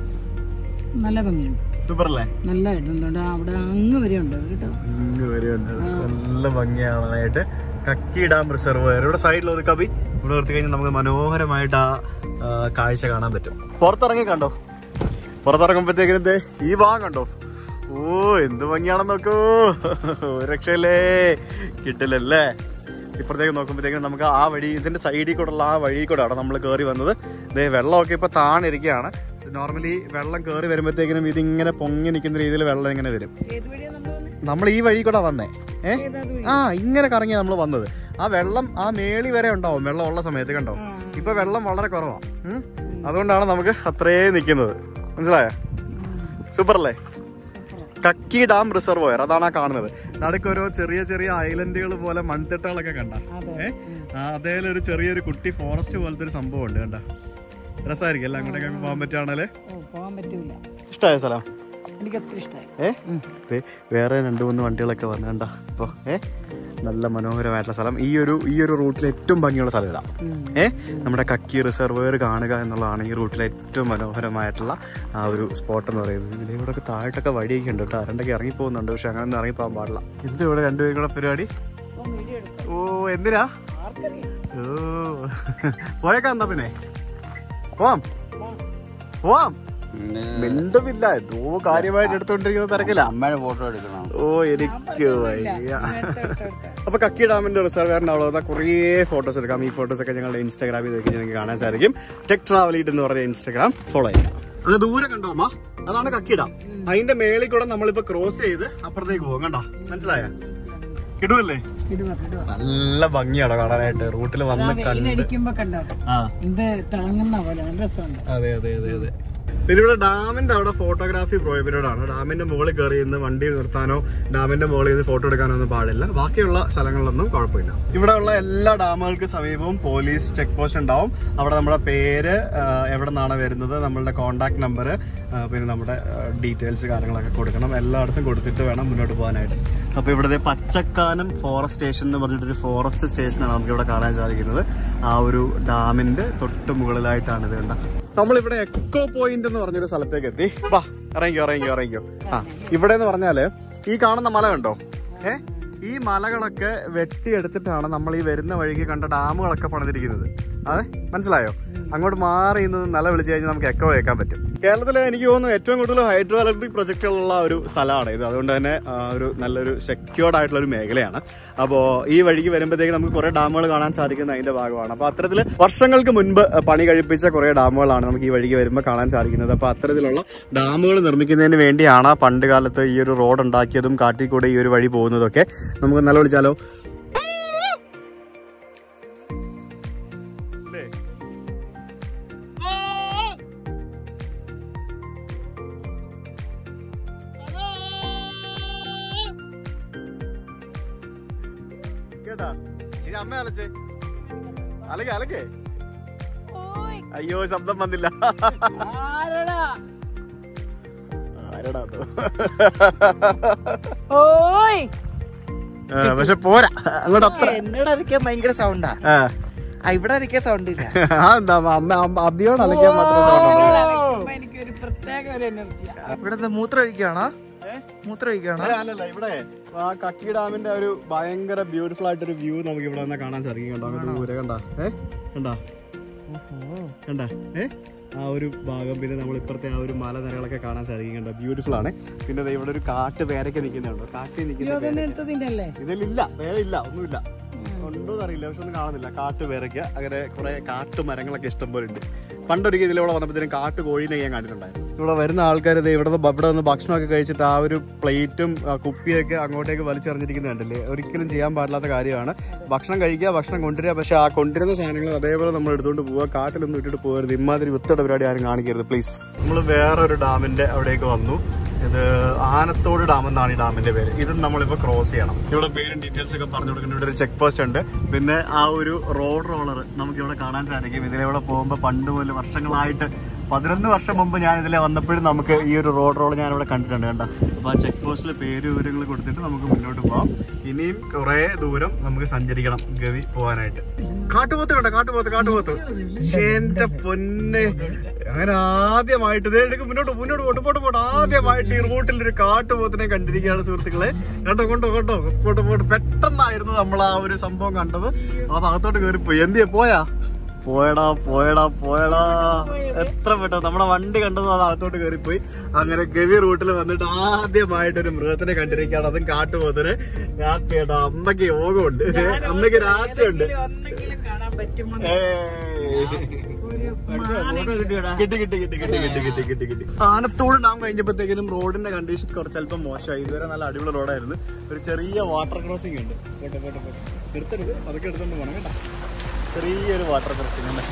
നല്ല ഭംഗിയുണ്ട്. സൂപ്പർ അല്ലേ? നല്ല അവിടെ അങ്ങ് വരെ ഉണ്ട് കേട്ടോ. അങ്ങ് വരെ ഉണ്ട്. നല്ല ഭംഗിയാണായിട്ട് കക്കി ഡാം റിസർവോയർ. ഇവിടെ സൈഡിൽ ഒരു കബി ഇവിടെ നിർത്തി കഴിഞ്ഞാൽ നമുക്ക് മനോഹരമായിട്ട് ആ കാഴ്ച കാണാൻ പറ്റും. പുറത്തിറങ്ങി കണ്ടോ? പുറത്തിറങ്ങുമ്പോഴത്തേക്കിനത്തെ ഈ ഭാഗം കണ്ടോ? ഓ എന്ത് ഭംഗിയാണെന്ന് നോക്കൂ. രക്ഷയില്ലേ? കിട്ടില്ലല്ലേ? ഇപ്പുറത്തേക്ക് നോക്കുമ്പോഴത്തേക്കും നമുക്ക് ആ വഴി, ഇതിന്റെ സൈഡിൽ കൂടെയുള്ള ആ വഴി കൂടെ ആണ് നമ്മൾ കയറി വന്നത്. വെള്ളമൊക്കെ ഇപ്പൊ താണിരിക്കുകയാണ്. നോർമലി വെള്ളം കയറി വരുമ്പോഴത്തേക്കിനും ഇതിങ്ങനെ പൊങ്ങി നിൽക്കുന്ന രീതിയിൽ വെള്ളം ഇങ്ങനെ വരും. നമ്മൾ ഈ വഴി കൂടെ വന്നേ. ഇങ്ങനെ കറങ്ങി നമ്മൾ വന്നത്. ആ വെള്ളം ആ മേളി വരെ ഉണ്ടാവും വെള്ളം ഉള്ള സമയത്ത്. കണ്ടോ? ഇപ്പൊ വെള്ളം വളരെ കുറവാ. അതുകൊണ്ടാണ് നമുക്ക് അത്രേ നിൽക്കുന്നത്. മനസ്സിലായോ? സൂപ്പർ അല്ലേ? കക്കി ഡാം റിസർവോയർ അതാണ് ആ കാണുന്നത്. നടുക്കൊരു ചെറിയ ചെറിയ ഐലൻഡുകൾ പോലെ മൺതിട്ടകളൊക്കെ കണ്ട. അതേലും ഒരു ചെറിയൊരു കുട്ടി ഫോറസ്റ്റ് പോലത്തെ ഒരു സംഭവം ഉണ്ട്. കണ്ട? രസമായിരിക്കും അല്ലേ? അങ്ങോട്ടൊക്കെ പോകാൻ പറ്റുവാണല്ലേ? ഇഷ്ടമായ സ്ഥലം? വേറെ 2-3 വണ്ടികളൊക്കെ വന്നു. കണ്ട? ഇപ്പൊ നല്ല മനോഹരമായിട്ടുള്ള സ്ഥലം. ഈ ഒരു റൂട്ടിലെ ഏറ്റവും ഭംഗിയുള്ള സ്ഥലം ഇതാ. നമ്മുടെ കക്കി റിസർവോയർ കാണുക എന്നുള്ളതാണ് ഈ റൂട്ടിലെ ഏറ്റവും മനോഹരമായിട്ടുള്ള ആ ഒരു സ്പോട്ട് എന്ന് പറയുന്നത്. ഇവിടെ ഒക്കെ താഴോട്ടൊക്കെ വഴിയൊക്കെ ഉണ്ട് കേട്ടോ. ആരണ്ടൊക്കെ ഇറങ്ങിപ്പോകുന്നുണ്ട്. പക്ഷെ അങ്ങനെ ഒന്നും ഇറങ്ങിപ്പോകാൻ പാടില്ല. എന്ത് ഇവിടെ രണ്ടുപേരും കൂടെ പരിപാടി? ഓ എന്തിനാ? ഓ പോയേക്കാ? എന്നാ പിന്നെ പോവാം. മിണ്ടുന്നില്ല, എന്തോ കാര്യമായിട്ട് എടുത്തോണ്ടിരിക്കുന്ന തിരക്കില്ല. അമ്മയുടെ ഫോട്ടോ എടുക്കണം. ഓ എനിക്ക് വയ്യ. അപ്പൊ കക്കി ഡാമിന്റെ റിസർവറിന്റെ അവിടെ വന്നാൽ കുറേ ഫോട്ടോസ് എടുക്കാം. ഈ ഫോട്ടോസ് ഒക്കെ ഞങ്ങളുടെ ഇൻസ്റ്റാഗ്രാമിൽ നോക്കി നിങ്ങൾക്ക് കാണാൻ സാധിക്കും. ടെക് ട്രാവലീഡ് എന്ന് പറഞ്ഞ ഇൻസ്റ്റാഗ്രാം ഫോളോ ചെയ്യാം. അത് ദൂരെ കണ്ടോ അമ്മ, അതാണ് കക്കി ഡാം. അതിന്റെ മേളിൽ കൂടെ നമ്മളിപ്പോ ക്രോസ് ചെയ്ത് അപ്പുറത്തേക്ക് പോകും. കണ്ടോ, മനസ്സിലായ? കിടുവല്ലേ? നല്ല ഭംഗിയാണ് കാണാനായിട്ട്. റൂട്ടിൽ വന്ന് കണ്ടോ ഇത് തിളങ്ങുന്ന പോലെ നല്ല രസമുണ്ട്. അതെ അതെ അതെ അതെ. പിന്നെ ഇവിടെ ഡാമിന്റെ അവിടെ ഫോട്ടോഗ്രാഫി പ്രോഹിബിറ്റഡ് ആണ്. ഡാമിന്റെ മുകളിൽ കയറി നിന്ന് വണ്ടി നിർത്താനോ ഡാമിന്റെ മുകളിൽ നിന്ന് ഫോട്ടോ എടുക്കാനോ ഒന്നും പാടില്ല. ബാക്കിയുള്ള സ്ഥലങ്ങളിലൊന്നും കുഴപ്പമില്ല. ഇവിടെ ഉള്ള എല്ലാ ഡാമുകൾക്ക് സമീപവും പോലീസ് ചെക്ക് പോസ്റ്റ് ഉണ്ടാവും. അവിടെ നമ്മുടെ പേര്, എവിടെ നിന്നാണ് വരുന്നത്, നമ്മളുടെ കോൺടാക്ട് നമ്പർ, പിന്നെ നമ്മുടെ ഡീറ്റെയിൽസ് കാര്യങ്ങളൊക്കെ കൊടുക്കണം. എല്ലായിടത്തും കൊടുത്തിട്ട് വേണം മുന്നോട്ട് പോകാനായിട്ട്. അപ്പൊ ഇവിടുത്തെ പച്ചക്കാനം ഫോറസ്റ്റ് സ്റ്റേഷൻ എന്ന് പറഞ്ഞിട്ടൊരു ഫോറസ്റ്റ് സ്റ്റേഷനാണ് നമുക്ക് ഇവിടെ കാണാൻ സാധിക്കുന്നത്. ആ ഒരു ഡാമിന്റെ തൊട്ട് മുകളിലായിട്ടാണ് ഇത് കണ്ട. നമ്മളിവിടെ എക്കോ പോയിന്റ് എന്ന് പറഞ്ഞൊരു സ്ഥലത്തേക്ക് എത്തി. വാ, ഇറങ്ങിക്കോ. ആ, ഇവിടെ എന്ന് പറഞ്ഞാല് ഈ കാണുന്ന മല കണ്ടോ? ഈ മലകളൊക്കെ വെട്ടിയെടുത്തിട്ടാണ് നമ്മൾ ഈ വരുന്ന വഴിക്ക് കണ്ട ഡാമുകളൊക്കെ പണിതിരിക്കുന്നത്. അതെ, മനസ്സിലായോ? അങ്ങോട്ട് മാറി നിന്ന് നില വിളിച്ചു കഴിഞ്ഞാൽ നമുക്ക് എക്കോ കേൾക്കാൻ പറ്റും. കേരളത്തിലെ എനിക്ക് തോന്നുന്നു ഏറ്റവും കൂടുതൽ ഹൈഡ്രോ ഇലക്ട്രിക് പ്രൊജക്ടുകളുള്ള ഒരു സ്ഥലമാണ് ഇത്. അതുകൊണ്ട് തന്നെ ഒരു നല്ലൊരു സെക്യൂർഡ് ആയിട്ടുള്ള ഒരു മേഖലയാണ്. അപ്പോൾ ഈ വഴിക്ക് വരുമ്പോഴത്തേക്ക് നമുക്ക് കുറെ ഡാമുകൾ കാണാൻ സാധിക്കുന്ന അതിന്റെ ഭാഗമാണ്. അപ്പോൾ അത്തരത്തിൽ വർഷങ്ങൾക്ക് മുൻപ് പണി കഴിപ്പിച്ച കുറെ ഡാമുകളാണ് നമുക്ക് ഈ വഴിക്ക് വരുമ്പോൾ കാണാൻ സാധിക്കുന്നത്. അപ്പോൾ അത്തരത്തിലുള്ള ഡാമുകൾ നിർമ്മിക്കുന്നതിന് വേണ്ടിയാണ് പണ്ട് കാലത്ത് ഈ ഒരു റോഡ് ഉണ്ടാക്കിയതും കാട്ടിൽ കൂടെ ഈ ഒരു വഴി പോകുന്നതൊക്കെ. നമുക്ക് നല്ല വിളിച്ചാലോ? കേട്ടാ, ഇത് അമ്മ അലച്ചേ, അലക്കേ. അയ്യോ, ശബ്ദം വന്നില്ല. ആരടാ? പക്ഷെ പോരാ അങ്ങോട്ട്. അത്ര എന്നോട് അലക്കാൻ ഭയങ്കര സൗണ്ടാ. ഇവിടെ അലക്കാൻ സൗണ്ട് ഇല്ല. എന്താ അമ്മ അബിയോട് അലക്കാൻ മാത്രം സൗണ്ട്? എനിക്കൊരു പ്രത്യേക ഒരു എനർജിയാ. ഇവിടെ മൂത്രം ഒഴിക്കുകയാണോ? അല്ലല്ല, ഇവിടെ ആ കക്കി ഡാമിന്റെ ഒരു ഭയങ്കര ബ്യൂട്ടിഫുൾ ആയിട്ടൊരു വ്യൂ നമുക്ക് ഇവിടെ വന്നാൽ കാണാൻ സാധിക്കും. കണ്ടോ, അങ്ങോട്ട് ദൂരെ കണ്ടാ ആ ഒരു ഭാഗം. പിന്നെ നമ്മൾ ഇപ്പുറത്തെ ആ ഒരു മലനിരകളൊക്കെ കാണാൻ സാധിക്കും. കണ്ടോ, ബ്യൂട്ടിഫുൾ ആണ്. പിന്നെ ഇവിടെ ഒരു കാട്ട് പേരൊക്കെ നിൽക്കുന്നുണ്ടോ? കാട്ടിൽ നിൽക്കുന്ന ഇതിലില്ല, വേറെ ഇല്ല, ഒന്നുമില്ല. ഉണ്ടോന്ന് അറിയില്ല, പക്ഷെ ഒന്നും കാണുന്നില്ല. കാട്ട് പേരയ്ക്ക, അങ്ങനെ കുറെ കാട്ടു മരങ്ങളൊക്കെ ഇഷ്ടം പോലെ ഉണ്ട്. പണ്ടൊരിക്കൽ ഇതിലൂടെ വന്നപ്പോഴത്തേനും കാട്ട് കോഴീനെ ഞാൻ കണ്ടിട്ടുണ്ടായിരുന്നു. ഇവിടെ വരുന്ന ആൾക്കാർ ഇവിടെ നിന്ന് ഭക്ഷണമൊക്കെ കഴിച്ചിട്ട് ആ ഒരു പ്ലേറ്റും കുപ്പിയൊക്കെ അങ്ങോട്ടേക്ക് വലിച്ചെറിഞ്ഞിരിക്കുന്നത് കണ്ടില്ലേ? ഒരിക്കലും ചെയ്യാൻ പാടില്ലാത്ത കാര്യമാണ്. ഭക്ഷണം കഴിക്കുക, ഭക്ഷണം കൊണ്ടുവരിക, പക്ഷെ ആ കൊണ്ടുവരുന്ന സാധനങ്ങൾ അതേപോലെ നമ്മൾ എടുത്തുകൊണ്ട് പോവുക. കാട്ടിലൊന്നും ഇട്ടിട്ട് പോകരുത്. ഇമാതിരി വിത്തട പരിപാടി ആരും കാണിക്കരുത്, പ്ലീസ്. നമ്മൾ വേറൊരു ഡാമിന്റെ അവിടേക്ക് വന്നു. ഇത് ആനത്തോട് ഡാം എന്നാണ് ഈ ഡാമിന്റെ പേര്. ഇതും നമ്മളിപ്പോ ക്രോസ് ചെയ്യണം. ഇവിടെ പേരും ഡീറ്റെയിൽസ് ഒക്കെ പറഞ്ഞു കൊടുക്കുന്ന ഇവിടെ ഒരു ചെക്ക് പോസ്റ്റ് ഉണ്ട്. പിന്നെ ആ ഒരു റോഡ് റോളർ നമുക്ക് ഇവിടെ കാണാൻ സാധിക്കും. ഇതിലൂടെ പോകുമ്പോൾ പണ്ട് മുതൽ വർഷങ്ങളായിട്ട് 11 വർഷം മുമ്പ് ഞാൻ ഇതിലെ വന്നപ്പോഴും നമുക്ക് ഈ ഒരു റോഡ് റോൾ ഞാൻ ഇവിടെ കണ്ടിട്ടുണ്ട്. കണ്ട, അപ്പൊ ആ ചെക്ക് പോസ്റ്റിൽ പേര് വിവരങ്ങൾ കൊടുത്തിട്ട് നമുക്ക് മുന്നോട്ട് പോകാം. ഇനിയും കുറെ ദൂരം നമുക്ക് സഞ്ചരിക്കണം ഗവി പോകാനായിട്ട്. കാട്ടുപോത്ത് കണ്ട, കാട്ടുപോത്ത്. എന്റെ പൊന്നെ, അങ്ങനെ ആദ്യമായിട്ട് മുന്നോട്ട് പോട്ട് ആദ്യമായിട്ട് ഈ റൂട്ടിൽ ഒരു കാട്ടുപോത്തിനെ കണ്ടിരിക്കുകയാണ് സുഹൃത്തുക്കളെ. കൊണ്ടോ പെട്ടെന്നായിരുന്നു നമ്മൾ ആ ഒരു സംഭവം കണ്ടത്. അത് അകത്തോട്ട് കയറിപ്പോയി. എന്തിയാ പോയടാ എത്ര പെട്ടെന്ന് നമ്മുടെ വണ്ടി കണ്ടതും അത് അകത്തോട്ട് കയറിപ്പോയി. അങ്ങനെ ഗവി റൂട്ടിൽ വന്നിട്ട് ആദ്യമായിട്ടൊരു മൃഗത്തിനെ കണ്ടിരിക്കുകയാണ്, അതും കാട്ടുപോത്തിനെ. രാത്രിയേട്ടാ, അമ്മയ്ക്ക് യോഗമുണ്ട്, അമ്മയ്ക്ക് രാശിയുണ്ട്. കിട്ടി. ആനത്തോട് ഡാം കഴിഞ്ഞപ്പോഴത്തേക്കിനും റോഡിന്റെ കണ്ടീഷൻ കുറച്ച് അല്പം മോശമായി. ഇതുവരെ നല്ല അടിപൊളി റോഡായിരുന്നു. ഒരു ചെറിയ വാട്ടർ ക്രോസിംഗ് ഉണ്ട്. എടുത്തരുത്, അതൊക്കെ എടുത്തോണ്ട് പോകണം കേട്ടോ. ചെറിയൊരു വാട്ടർ ക്രോസിംഗ് ഉണ്ട്.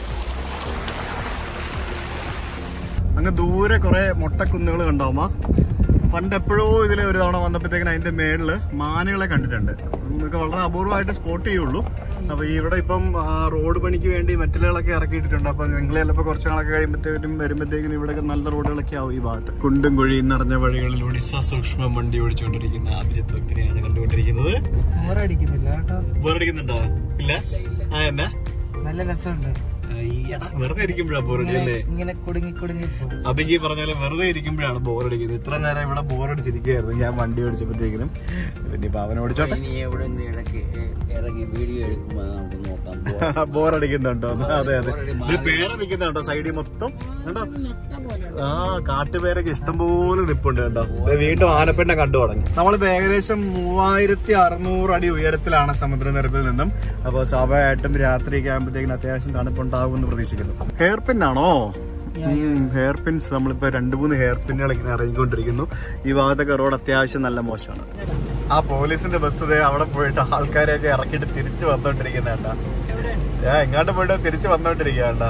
അങ്ങ് ദൂരെ കുറെ മൊട്ടക്കുന്നുകൾ കണ്ടാവുമ്പോ പണ്ട് എപ്പോഴോ ഇതിലെ ഒരു തവണ വന്നപ്പോഴത്തേക്കിന് അതിന്റെ മേളില് മാനുകളെ കണ്ടിട്ടുണ്ട്. നമുക്ക് വളരെ അപൂർവമായിട്ട് സ്പോട്ട് ചെയ്യുള്ളൂ. അപ്പൊ ഇവിടെ ഇപ്പം റോഡ് പണിക്ക് വേണ്ടി മെറ്റലുകളൊക്കെ ഇറക്കിയിട്ടുണ്ട്. അപ്പൊ നിങ്ങൾ ചിലപ്പോൾ കുറച്ച് നാളൊക്കെ വരുമ്പോഴത്തേക്കും ഇവിടെ നല്ല റോഡുകളൊക്കെ ആവും. ഈ ഭാഗത്ത് കുണ്ടും കുഴിയും നിറഞ്ഞ വഴികളിലൂടെ സസൂക്ഷ്മം വണ്ടി ഓടിച്ചുകൊണ്ടിരിക്കുന്ന അഭിജിത്ത് ഭക്തനെയാണ് കണ്ടുകൊണ്ടിരിക്കുന്നത്. ബോറടിക്കുന്നുണ്ടോ? ഇല്ല. എന്നാ നല്ല രസമുണ്ട്. വെറുതെ ഇരിക്കുമ്പോഴാണ് ബോറടിയല്ലേ? ഇങ്ങനെ കുടുങ്ങി അബിക്ക് പറഞ്ഞാലും വെറുതെ ഇരിക്കുമ്പോഴാണ് ബോറടിക്കുന്നത്. ഇത്ര നേരം ഇവിടെ ബോറടിച്ചിരിക്കുകയായിരുന്നു ഞാൻ വണ്ടി ഓടിച്ചപ്പോഴത്തേക്കിനും. പിന്നെ ഇപ്പൊ അവൻ ഓടിച്ചോട്ടെ. ഇറങ്ങി വീഡിയോ എടുക്കുമ്പോൾ നമുക്ക് നോക്കാം. ബോറടിക്കുന്നുണ്ടോ? അതെ അതെ, ഇത് പേര നിൽക്കുന്നുണ്ടോ സൈഡിൽ മൊത്തം കണ്ടോ? ആ കാട്ടുപേരൊക്കെ ഇഷ്ടംപോലെ നിപ്പുണ്ട് കേട്ടോ. വീണ്ടും ആനപ്പിണ്ടം കണ്ടു തുടങ്ങി. നമ്മളിപ്പോ ഏകദേശം 3600 അടി ഉയരത്തിലാണ് സമുദ്രനിരപ്പിൽ നിന്നും. അപ്പൊ സ്വാഭാവികമായിട്ടും രാത്രിയൊക്കെ ആകുമ്പോഴത്തേക്കും അത്യാവശ്യം തണുപ്പുണ്ടാകുമെന്ന് പ്രതീക്ഷിക്കുന്നു. ഹെയർ പിന്നാണോ? ഹെയർ പിൻസ് നമ്മളിപ്പോ 2-3 ഹെയർ പിന്നുകൾ ഇങ്ങനെ ഇറങ്ങിക്കൊണ്ടിരിക്കുന്നു. ഈ ഭാഗത്തൊക്കെ റോഡ് അത്യാവശ്യം നല്ല മോശമാണ്. ആ പോലീസിന്റെ ബസ് അവിടെ പോയിട്ട് ആൾക്കാരെയൊക്കെ ഇറക്കിയിട്ട് തിരിച്ചു വന്നോണ്ടിരിക്കുന്നുണ്ടാ. ഞാൻ എങ്ങോട്ട് പോയിട്ട് തിരിച്ചു വന്നോണ്ടിരിക്കണ്ട.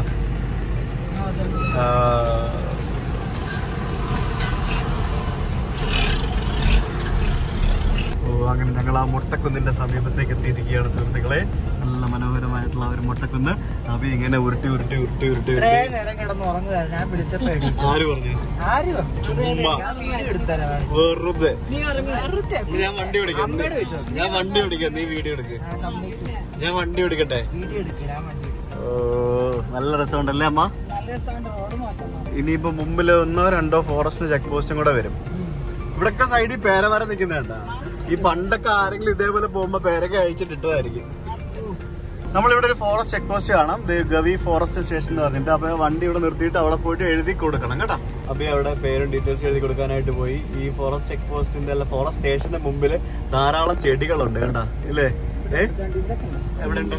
അങ്ങനെ ഞങ്ങൾ ആ മുട്ടക്കുന്നിന്റെ സമീപത്തേക്ക് എത്തിയിരിക്കുകയാണ് സുഹൃത്തുക്കളെ. നല്ല മനോഹരമായിട്ടുള്ള ഒരു മുട്ടക്കുന്ന്. അപ്പൊ ഇങ്ങനെ ഉരുട്ടി ഉരുട്ടി ഉരുട്ടി ഉരുട്ടി നേരം കിടന്ന് ഉറങ്ങുക. ഞാൻ പിടിച്ചപ്പോ ആര് പറഞ്ഞു? ചുമ്മാ വെറുതെ. ഞാൻ വണ്ടി ഓടിക്കാം, ഞാൻ വണ്ടി ഓടിക്കാം, നീ വീഡിയോ എടുക്ക്. ഞാൻ വണ്ടി ഓടിക്കട്ടെ? ഓ നല്ല രസമുണ്ടല്ലേ അമ്മ? ഇനിയിപ്പോ മുമ്പിൽ 1-2 ഫോറസ്റ്റ് ചെക്ക് പോസ്റ്റും കൂടെ വരും. ഇവിടൊക്കെ സൈഡിൽ പേരമരം നിൽക്കുന്നുണ്ട. ഈ പണ്ടൊക്കെ ആരെങ്കിലും ഇതേപോലെ പോകുമ്പോ പേരൊക്കെ അഴിച്ചിട്ടിട്ടതായിരിക്കും. നമ്മളിവിടെ ഒരു ഫോറസ്റ്റ് ചെക്ക് പോസ്റ്റ് കാണാം, ഗവി ഫോറസ്റ്റ് സ്റ്റേഷൻ എന്ന് പറഞ്ഞിട്ട്. അപ്പൊ വണ്ടി ഇവിടെ നിർത്തിയിട്ട് അവിടെ പോയിട്ട് എഴുതി കൊടുക്കണം കേട്ടോ. അപ്പൊ അവിടെ പേരും ഡീറ്റെയിൽസ് എഴുതി കൊടുക്കാനായിട്ട് പോയി. ഈ ഫോറസ്റ്റ് ചെക്ക് പോസ്റ്റിന്റെ അല്ല ഫോറസ്റ്റ് സ്റ്റേഷന്റെ മുമ്പിൽ ധാരാളം ചെടികളുണ്ട് കേട്ടാ, ഇല്ലേ? എവിടെ ഉണ്ട്?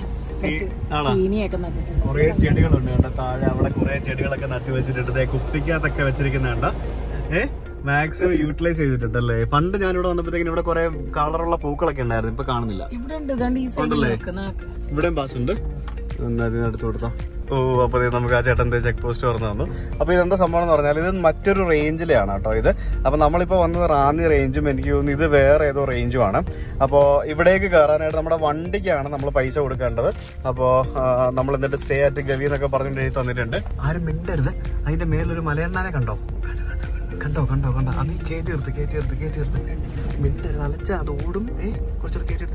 കുറെ ചെടികളുണ്ട് കേട്ടോ. താഴെ അവിടെ കുറെ ചെടികളൊക്കെ നട്ടു വെച്ചിട്ടുണ്ട്. കുപ്പിക്കകത്തൊക്കെ വെച്ചിരിക്കുന്ന കേട്ടോ. മാക്സിമം യൂട്ടിലൈസ് ചെയ്തിട്ടുണ്ടല്ലേ. പണ്ട് ഞാനിവിടെ വന്നപ്പോഴത്തേക്കും ഇവിടെ കുറെ കളറുള്ള പൂക്കളൊക്കെ ഉണ്ടായിരുന്നു, ഇപ്പൊ കാണുന്നില്ല. ഉണ്ടല്ലേ? ഇവിടെയും പാസ് ഉണ്ട്. അതിനടുത്ത് കൊടുത്താ. ഓ അപ്പൊ നമുക്ക് ആ ചേട്ടന്റെ ചെക്ക് പോസ്റ്റ് തുറന്നു തന്നു. അപ്പൊ ഇതെന്താ സംഭവം എന്ന് പറഞ്ഞാൽ ഇത് മറ്റൊരു റേഞ്ചിലാണ് കേട്ടോ ഇത്. അപ്പൊ നമ്മളിപ്പോ വന്നത് റാന്നി റേഞ്ചും എനിക്ക് തോന്നുന്നു ഇത് വേറെ ഏതോ റേഞ്ചുമാണ്. അപ്പോ ഇവിടേക്ക് കയറാനായിട്ട് നമ്മുടെ വണ്ടിക്കാണ് നമ്മൾ പൈസ കൊടുക്കേണ്ടത്. അപ്പോ നമ്മൾ എന്നിട്ട് സ്റ്റേ അറ്റ് ഗവി എന്നൊക്കെ പറഞ്ഞിട്ട് എഴുതി തന്നിട്ടുണ്ട്. ആരും മിണ്ടരുത്. അതിന്റെ മേലൊരു മലയണ്ണാനെ കണ്ടോ? കണ്ടോ കണ്ടോ കണ്ടോ? അത് കേറ്റി എടുത്ത് മിണ്ടരുത്. അലച്ച അത് ഓടും. കുറച്ചൊരു കേറ്റി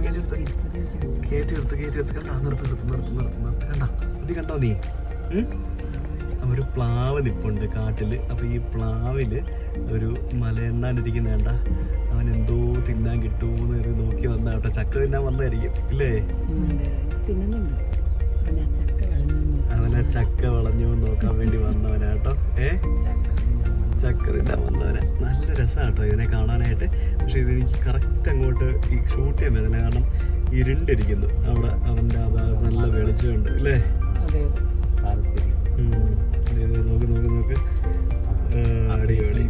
എടുത്ത് കണ്ടോ? നിർത്ത് കണ്ടോ? ഇത് കണ്ടോ നീ? ഒരു പ്ലാവ് നിപ്പുണ്ട് കാട്ടില്. അപ്പൊ ഈ പ്ലാവില് ഒരു മലയെണ്ണാൻ ഇരിക്കുന്ന വേണ്ട. അവൻ എന്തോ തിന്നാൻ കിട്ടുമോന്ന് നോക്കി വന്ന കേട്ടോ. ചക്ക തിന്നാൻ വന്നായിരിക്കും ഇല്ലേ? അവനെ ചക്ക വളഞ്ഞു നോക്കാൻ വേണ്ടി വന്നവനാട്ടോ. ചക്ക തിന്നാൻ വന്നവനാ. നല്ല രസമാണ് കേട്ടോ ഇതിനെ കാണാനായിട്ട്. പക്ഷെ ഇതെനിക്ക് കറക്റ്റ് അങ്ങോട്ട് ഈ ഷൂട്ട് ചെയ്യാൻ പറ്റില്ല, കാരണം ഇരുണ്ടിരിക്കുന്നു അവിടെ. അവന്റെ ആ ഭാഗത്ത് നല്ല വെളിച്ചമുണ്ട് അല്ലേ? നോക്ക് അടിപൊളി.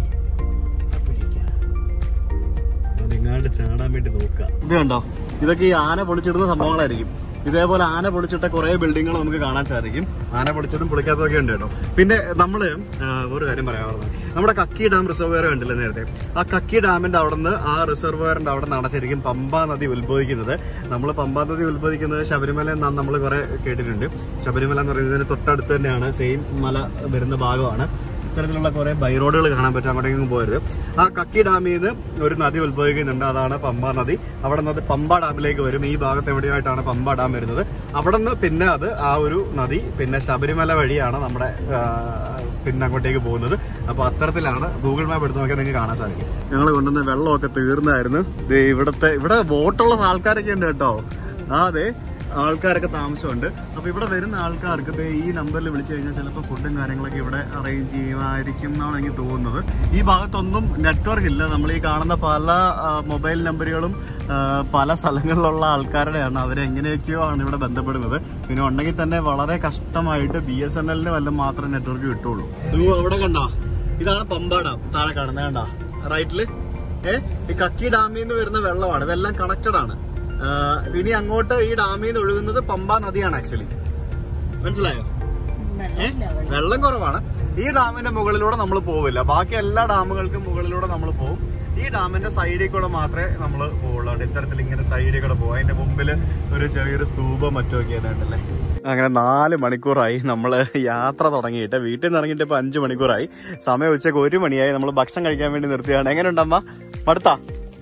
അതിങ്ങാണ്ട് ചാടാൻ വേണ്ടി നോക്കുക. ഇത് കണ്ടോ? ഇതൊക്കെ ഈ ആന പൊളിച്ചിടുന്ന സംഭവങ്ങളായിരിക്കും. ഇതേപോലെ ആന പൊളിച്ചിട്ട കുറെ ബിൽഡിങ്ങുകൾ നമുക്ക് കാണാൻ സാധിക്കും. ആന പൊളിച്ചതും പൊളിക്കാത്തതൊക്കെ ഉണ്ട് കേട്ടോ. പിന്നെ നമ്മള് ഒരു കാര്യം പറയാറുണ്ട്, നമ്മുടെ കക്കി ഡാം റിസർവയർ കണ്ടില്ലേ നേരത്തെ? ആ കക്കി ഡാമിന്റെ അവിടെ നിന്ന് ആ റിസർവയറിന്റെ അവിടെ നിന്നാണ് ശരിക്കും പമ്പാ നദി ഉത്ഭവിക്കുന്നത്. നമ്മൾ പമ്പാ നദി ഉത്ഭവിക്കുന്നത് ശബരിമല എന്നാണ് നമ്മൾ കുറെ കേട്ടിട്ടുണ്ട്. ശബരിമല എന്ന് പറയുന്നതിന് തൊട്ടടുത്ത് തന്നെയാണ്, സെയിം മല വരുന്ന ഭാഗമാണ്. ഇത്തരത്തിലുള്ള കുറെ ബൈ റോഡുകൾ കാണാൻ പറ്റും. അങ്ങോട്ടേക്കും പോരുത്. ആ കക്കി ഡാമിൽ നിന്ന് ഒരു നദി ഉത്ഭവിക്കുന്നുണ്ട്, അതാണ് പമ്പാ നദി. അവിടെ നിന്ന് പമ്പ ഡാമിലേക്ക് വരും. ഈ ഭാഗത്ത് എവിടെയായിട്ടാണ് പമ്പ ഡാം വരുന്നത്. അവിടെ നിന്ന് പിന്നെ അത് ആ ഒരു നദി പിന്നെ ശബരിമല വഴിയാണ് നമ്മുടെ പിന്നെ അങ്ങോട്ടേക്ക് പോകുന്നത്. അപ്പൊ അത്തരത്തിലാണ് ഗൂഗിൾ മാപ്പ് എടുത്ത് നോക്കിയാൽ നിങ്ങൾക്ക് കാണാൻ സാധിക്കും. ഞങ്ങൾ കൊണ്ടുവന്ന വെള്ളമൊക്കെ തീർന്നായിരുന്നു. ഇവിടെ ബോട്ടുള്ള ആൾക്കാരൊക്കെ ഉണ്ട് കേട്ടോ. അതെ, ആൾക്കാരൊക്കെ താമസമുണ്ട്. അപ്പൊ ഇവിടെ വരുന്ന ആൾക്കാർക്ക് ഈ നമ്പറിൽ വിളിച്ചു കഴിഞ്ഞാൽ ചിലപ്പോൾ ഫുഡും കാര്യങ്ങളൊക്കെ ഇവിടെ അറേഞ്ച് ചെയ്യുമായിരിക്കും എന്നാണ് എനിക്ക് തോന്നുന്നത്. ഈ ഭാഗത്തൊന്നും നെറ്റ്വർക്ക് ഇല്ല. നമ്മൾ ഈ കാണുന്ന പല മൊബൈൽ നമ്പറുകളും പല സ്ഥലങ്ങളിലുള്ള ആൾക്കാരുടെയാണ്. അവരെങ്ങനെയൊക്കെയോ ആണ് ഇവിടെ ബന്ധപ്പെടുന്നത്. പിന്നെ ഉണ്ടെങ്കിൽ തന്നെ വളരെ കഷ്ടമായിട്ട് BSNL വല്ലതും മാത്രമേ നെറ്റ്വർക്ക് കിട്ടുള്ളൂ. അവിടെ കണ്ടോ? ഇതാണ് പമ്പ ഡാം. താഴെ കാണുന്നത് കണ്ടോ റൈറ്റില്? ഈ കക്കി ഡാമിൽ നിന്ന് വരുന്ന വെള്ളമാണ്. ഇതെല്ലാം കണക്റ്റഡ് ആണ്. ഇനി അങ്ങോട്ട് ഈ ഡാമിൽ നിന്ന് ഒഴുകുന്നത് പമ്പാ നദിയാണ് ആക്ച്വലി. മനസ്സിലായോ? വെള്ളം കുറവാണ്. ഈ ഡാമിന്റെ മുകളിലൂടെ നമ്മൾ പോവില്ല. ബാക്കി എല്ലാ ഡാമുകൾക്കും മുകളിലൂടെ നമ്മൾ പോകും. ഈ ഡാമിന്റെ സൈഡിൽ കൂടെ മാത്രമേ നമ്മൾ പോവുള്ളൂ. ഇത്തരത്തിൽ ഇങ്ങനെ സൈഡിൽ കൂടെ പോകും. അതിന്റെ മുമ്പിൽ ഒരു ചെറിയൊരു സ്തൂപം മറ്റൊക്കെ ആയിട്ടല്ലേ. അങ്ങനെ 4 മണിക്കൂറായി നമ്മൾ യാത്ര തുടങ്ങിയിട്ട്. വീട്ടിൽ നിന്ന് ഇറങ്ങിയിട്ട് ഇപ്പൊ 5 മണിക്കൂറായി. സമയം ഉച്ചയ്ക്ക് 1 മണിയായി. നമ്മൾ ഭക്ഷണം കഴിക്കാൻ വേണ്ടി നിർത്തിയാണ്. എങ്ങനെയുണ്ടമ്മ? മടുത്താ?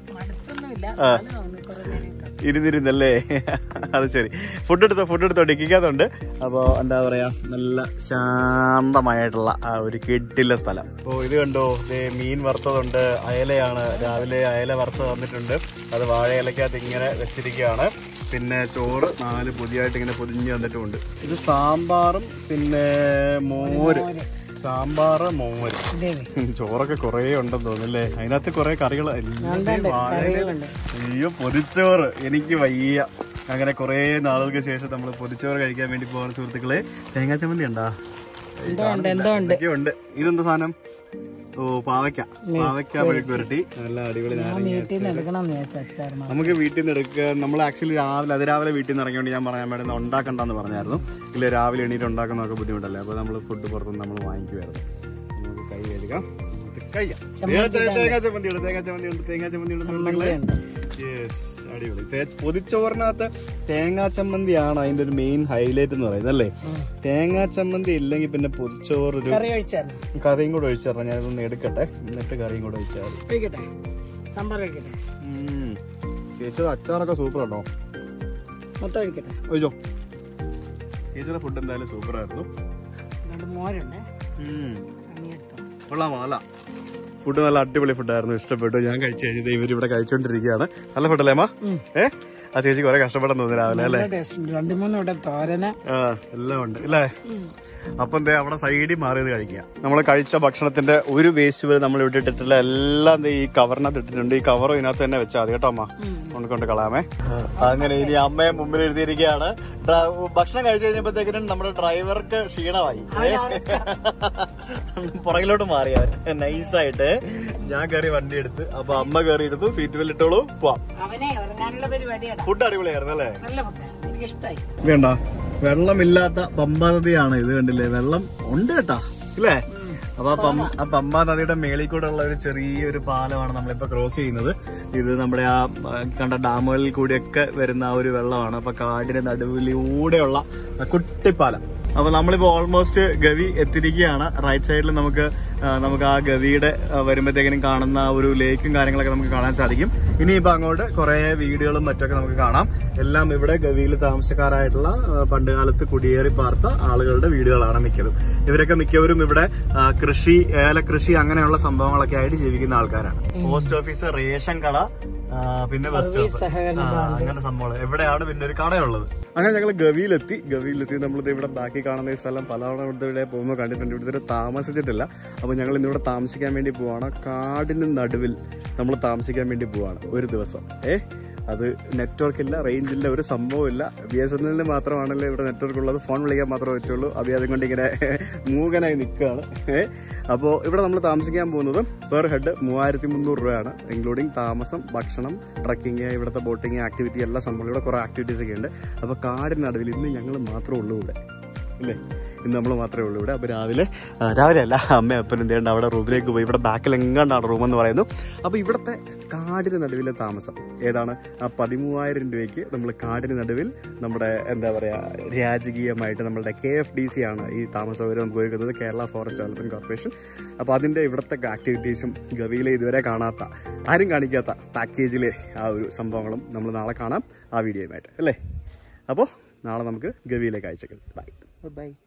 ഇരുന്നിരുന്നല്ലേ? അത് ശരി. ഫുഡ് എടുത്തോ ഡിക്കാത്തുണ്ട്. അപ്പൊ എന്താ പറയാ, നല്ല ശാന്തമായിട്ടുള്ള ആ ഒരു കിട്ടില്ല സ്ഥലം. അപ്പൊ ഇത് കണ്ടോ, മീൻ വറുത്തതുണ്ട്. അയലയാണ്. രാവിലെ അയല വറുത്ത് തന്നിട്ടുണ്ട്. അത് വാഴയിലക്കകത്ത് ഇങ്ങനെ വെച്ചിരിക്കുകയാണ്. പിന്നെ ചോറ് 4 പൊതിയായിട്ട് ഇങ്ങനെ പൊതിഞ്ഞ് വന്നിട്ടുമുണ്ട്. ഇത് സാമ്പാറും പിന്നെ മോര്, സാമ്പാറ് മോര്. ചോറൊക്കെ കൊറേ ഉണ്ടെന്ന് തോന്നുന്നല്ലേ, അതിനകത്ത് കൊറേ കറികൾ. അയ്യോ പൊതിച്ചോറ് എനിക്ക് വയ്യ. അങ്ങനെ കുറെ നാളുകൾക്ക് ശേഷം നമ്മൾ പൊതിച്ചോറ് കഴിക്കാൻ വേണ്ടി പോകുന്ന സുഹൃത്തുക്കളെ. തേങ്ങാ ചമ്മന്തി ഉണ്ടാ? ഉണ്ട്. ഇതെന്താ സാധനം? ഓ പാവയ്ക്ക മെഴുക്ക് പുരട്ടി. നല്ല അടിപൊളി. നമുക്ക് വീട്ടിൽ നിന്ന് എടുക്കുക. നമ്മൾ ആക്ച്വലി രാവിലെ വീട്ടിൽ നിന്ന് ഇറങ്ങിയോണ്ട് ഞാൻ പറയാൻ വേണ്ടി ഉണ്ടാക്കണ്ടെന്ന് പറഞ്ഞായിരുന്നു. ഇല്ല, രാവിലെ എണീറ്റ് ഉണ്ടാക്കുന്നതൊക്കെ ബുദ്ധിമുട്ടല്ലേ, അപ്പൊ നമ്മൾ ഫുഡ് പുറത്തുനിന്ന് നമ്മൾ വാങ്ങിക്കുമായിരുന്നു. നമുക്ക് കൈ കഴുകാം, കഴിക്കാം. തേങ്ങാ ചമ്മന്തി ഉണ്ട്. അടിപൊളി. പൊതിച്ചോറിനകത്ത് തേങ്ങാ ചമ്മന്തിയാണ് അതിന്റെ ഒരു മെയിൻ ഹൈലൈറ്റ് എന്ന് പറയുന്നത് അല്ലേ. തേങ്ങാ ചമ്മന്തി ഇല്ലെങ്കിൽ പിന്നെ പൊതിച്ചോറ് കറിയും കൂടെ ഒഴിച്ചാൽ ഞാനിതൊന്ന് എടുക്കട്ടെ, എന്നിട്ട് കറിയും കൂടെ ഒഴിച്ചാൽ. ചേച്ചി അച്ചാറൊക്കെ സൂപ്പർ കേട്ടോ. ഒഴിച്ചോ. ചേച്ചിയുടെ ഫുഡ് എന്തായാലും സൂപ്പർ ആയിരുന്നു. കൊള്ളാമോ? അല്ല, ഫുഡ് നല്ല അടിപൊളി ഫുഡായിരുന്നു, ഇഷ്ടപ്പെട്ടു. ഞാൻ കഴിച്ചു കഴിഞ്ഞത് ഇവരിവിടെ കഴിച്ചോണ്ടിരിക്കുകയാണ്. നല്ല ഫുഡല്ലേ അമ്മ? ആ ചേച്ചി കുറെ കഷ്ടപ്പെടാൻ തോന്നി രാവിലെ അല്ലേ? 2-3 തോരന് എല്ലാം ഉണ്ട് അല്ലേ? അപ്പൊ എന്താ അവിടെ സൈഡിൽ മാറിയത് കഴിക്കുക. നമ്മൾ കഴിച്ച ഭക്ഷണത്തിന്റെ ഒരു വേസ്റ്റ് വരെ നമ്മൾ ഇവിടെ ഇട്ടിട്ടില്ല, എല്ലാം ഈ കവറിനകത്ത് ഇട്ടിട്ടുണ്ട്. ഈ കവറും ഇതിനകത്ത് തന്നെ വെച്ചാൽ മതി കേട്ടോ അമ്മ, കൊണ്ട് കളയാമേ. അങ്ങനെ ഇനി അമ്മയെ മുമ്പിൽ എഴുതിയിരിക്കുകയാണ്. ഭക്ഷണം കഴിച്ചു കഴിഞ്ഞപ്പോഴത്തേക്കിനും നമ്മുടെ ഡ്രൈവർക്ക് ക്ഷീണമായി, പുറകിലോട്ട് മാറി അവൻ നൈസായിട്ട്. ഞാൻ കയറി വണ്ടി എടുത്ത്, അപ്പൊ അമ്മ കയറി എടുത്തു. സീറ്റ് ബെൽറ്റ് ഇട്ടോളൂ, പോവാം. ഫുഡ് അടിപൊളിയായിരുന്നു അല്ലേ? വേണ്ട, വെള്ളമില്ലാത്ത പമ്പാ നദിയാണ് ഇത്, കണ്ടില്ലേ? വെള്ളം ഉണ്ട് കേട്ടാ ഇല്ലേ? അപ്പൊ ആ പമ്പാ നദിയുടെ മേളിൽ കൂടെ ഉള്ള ഒരു ചെറിയൊരു പാലമാണ് നമ്മളിപ്പോ ക്രോസ് ചെയ്യുന്നത്. ഇത് നമ്മുടെ ആ കണ്ട ഡാമുകളിൽ കൂടിയൊക്കെ വരുന്ന ആ ഒരു വെള്ളമാണ്. അപ്പൊ കാടിന്റെ നടുവിലൂടെയുള്ള കുട്ടിപ്പാലം. അപ്പൊ നമ്മളിപ്പോ ഓൾമോസ്റ്റ് ഗവി എത്തിയിരിക്കുകയാണ്. റൈറ്റ് സൈഡിൽ നമുക്ക് ആ ഗവിയുടെ വരുമ്പോഴത്തേക്കിനും കാണുന്ന ഒരു ലേക്കും കാര്യങ്ങളൊക്കെ നമുക്ക് കാണാൻ സാധിക്കും. ഇനിയിപ്പോ അങ്ങോട്ട് കുറെ വീടുകളും മറ്റൊക്കെ നമുക്ക് കാണാം. എല്ലാം ഇവിടെ ഗവിയിൽ താമസക്കാരായിട്ടുള്ള പണ്ടുകാലത്ത് കുടിയേറി പാർത്ത ആളുകളുടെ വീടുകളാണ് മിക്കതും. ഇവരൊക്കെ മിക്കവരും ഇവിടെ കൃഷി, ഏലകൃഷി അങ്ങനെയുള്ള സംഭവങ്ങളൊക്കെ ആയിട്ട് ജീവിക്കുന്ന ആൾക്കാരാണ്. പോസ്റ്റ് ഓഫീസ്, റേഷൻ കട, പിന്നെ ബസ് സ്റ്റോപ്പ്, അങ്ങനെ സംഭവങ്ങൾ എവിടെയാണ് പിന്നെ ഒരു കടയുള്ളത്. അങ്ങനെ ഞങ്ങൾ ഗവിയിലെത്തി നമ്മളിത് ഇവിടെ ബാക്കി കാണുന്ന ഈ സ്ഥലം പലതവണ ഇവിടെ പോകുമ്പോൾ കണ്ടിട്ടുണ്ട്. ഇവിടെ താമസിച്ചിട്ടില്ല. അപ്പൊ ഞങ്ങൾ ഇന്നിവിടെ താമസിക്കാൻ വേണ്ടി പോവാണ്. കാടിന് നടുവിൽ നമ്മൾ താമസിക്കാൻ വേണ്ടി പോവാണ് ഒരു ദിവസം. അത് നെറ്റ്വർക്ക് ഇല്ല, റേഞ്ച് ഇല്ല, ഒരു സംഭവം ഇല്ല. BSNL മാത്രമാണല്ലോ ഇവിടെ നെറ്റ്വർക്ക് ഉള്ളത്. ഫോൺ വിളിക്കാൻ മാത്രമേ പറ്റുള്ളൂ. അഭി അതുകൊണ്ട് ഇങ്ങനെ മൂകനായി നിൽക്കുകയാണ്. അപ്പോൾ ഇവിടെ നമ്മൾ താമസിക്കാൻ പോകുന്നത് പെർ ഹെഡ് 3300 രൂപയാണ്, ഇൻക്ലൂഡിങ് താമസം, ഭക്ഷണം, ട്രക്കിങ്, ഇവിടുത്തെ ബോട്ടിങ് ആക്ടിവിറ്റി, എല്ലാ സംഭവം. ഇവിടെ കുറെ ആക്ടിവിറ്റീസ് ഒക്കെ ഉണ്ട്. അപ്പോൾ കാടിന് നടുവിൽ ഇന്ന് ഞങ്ങൾ മാത്രമേ ഉള്ളൂ ഇവിടെ അല്ലേ? ഇന്ന് നമ്മൾ മാത്രമേ ഉള്ളൂ ഇവിടെ. അപ്പോൾ രാവിലെ അല്ല, അമ്മ അപ്പനും എന്ത് ചെയ്യണ്ട അവിടെ റൂമിലേക്ക് പോയി. ഇവിടെ ബാക്കിൽ എങ്ങാണ്ടാണ് റൂമെന്ന് പറയുന്നു. അപ്പോൾ ഇവിടുത്തെ കാടിന് നടുവിലെ താമസം ഏതാണ്? ആ 13,000 രൂപയ്ക്ക് നമ്മൾ കാടിന് നടുവിൽ നമ്മുടെ എന്താ പറയുക, രാജകീയമായിട്ട് നമ്മളുടെ KFDC ആണ് ഈ താമസ സൗകര്യം നമുക്ക് ഒരുക്കുന്നത്, കേരള ഫോറസ്റ്റ് ഡെവലപ്മെന്റ് കോർപ്പറേഷൻ. അപ്പോൾ അതിൻ്റെ ഇവിടുത്തെ ആക്ടിവിറ്റീസും ഗവിയിലെ ഇതുവരെ കാണാത്ത, ആരും കാണിക്കാത്ത പാക്കേജിലെ ആ ഒരു സംഭവങ്ങളും നമ്മൾ നാളെ കാണാം ആ വീഡിയോയുമായിട്ട് അല്ലേ? അപ്പോൾ നാളെ നമുക്ക് ഗവിയിലേക്ക് അയച്ചേക്കാം. ബൈ.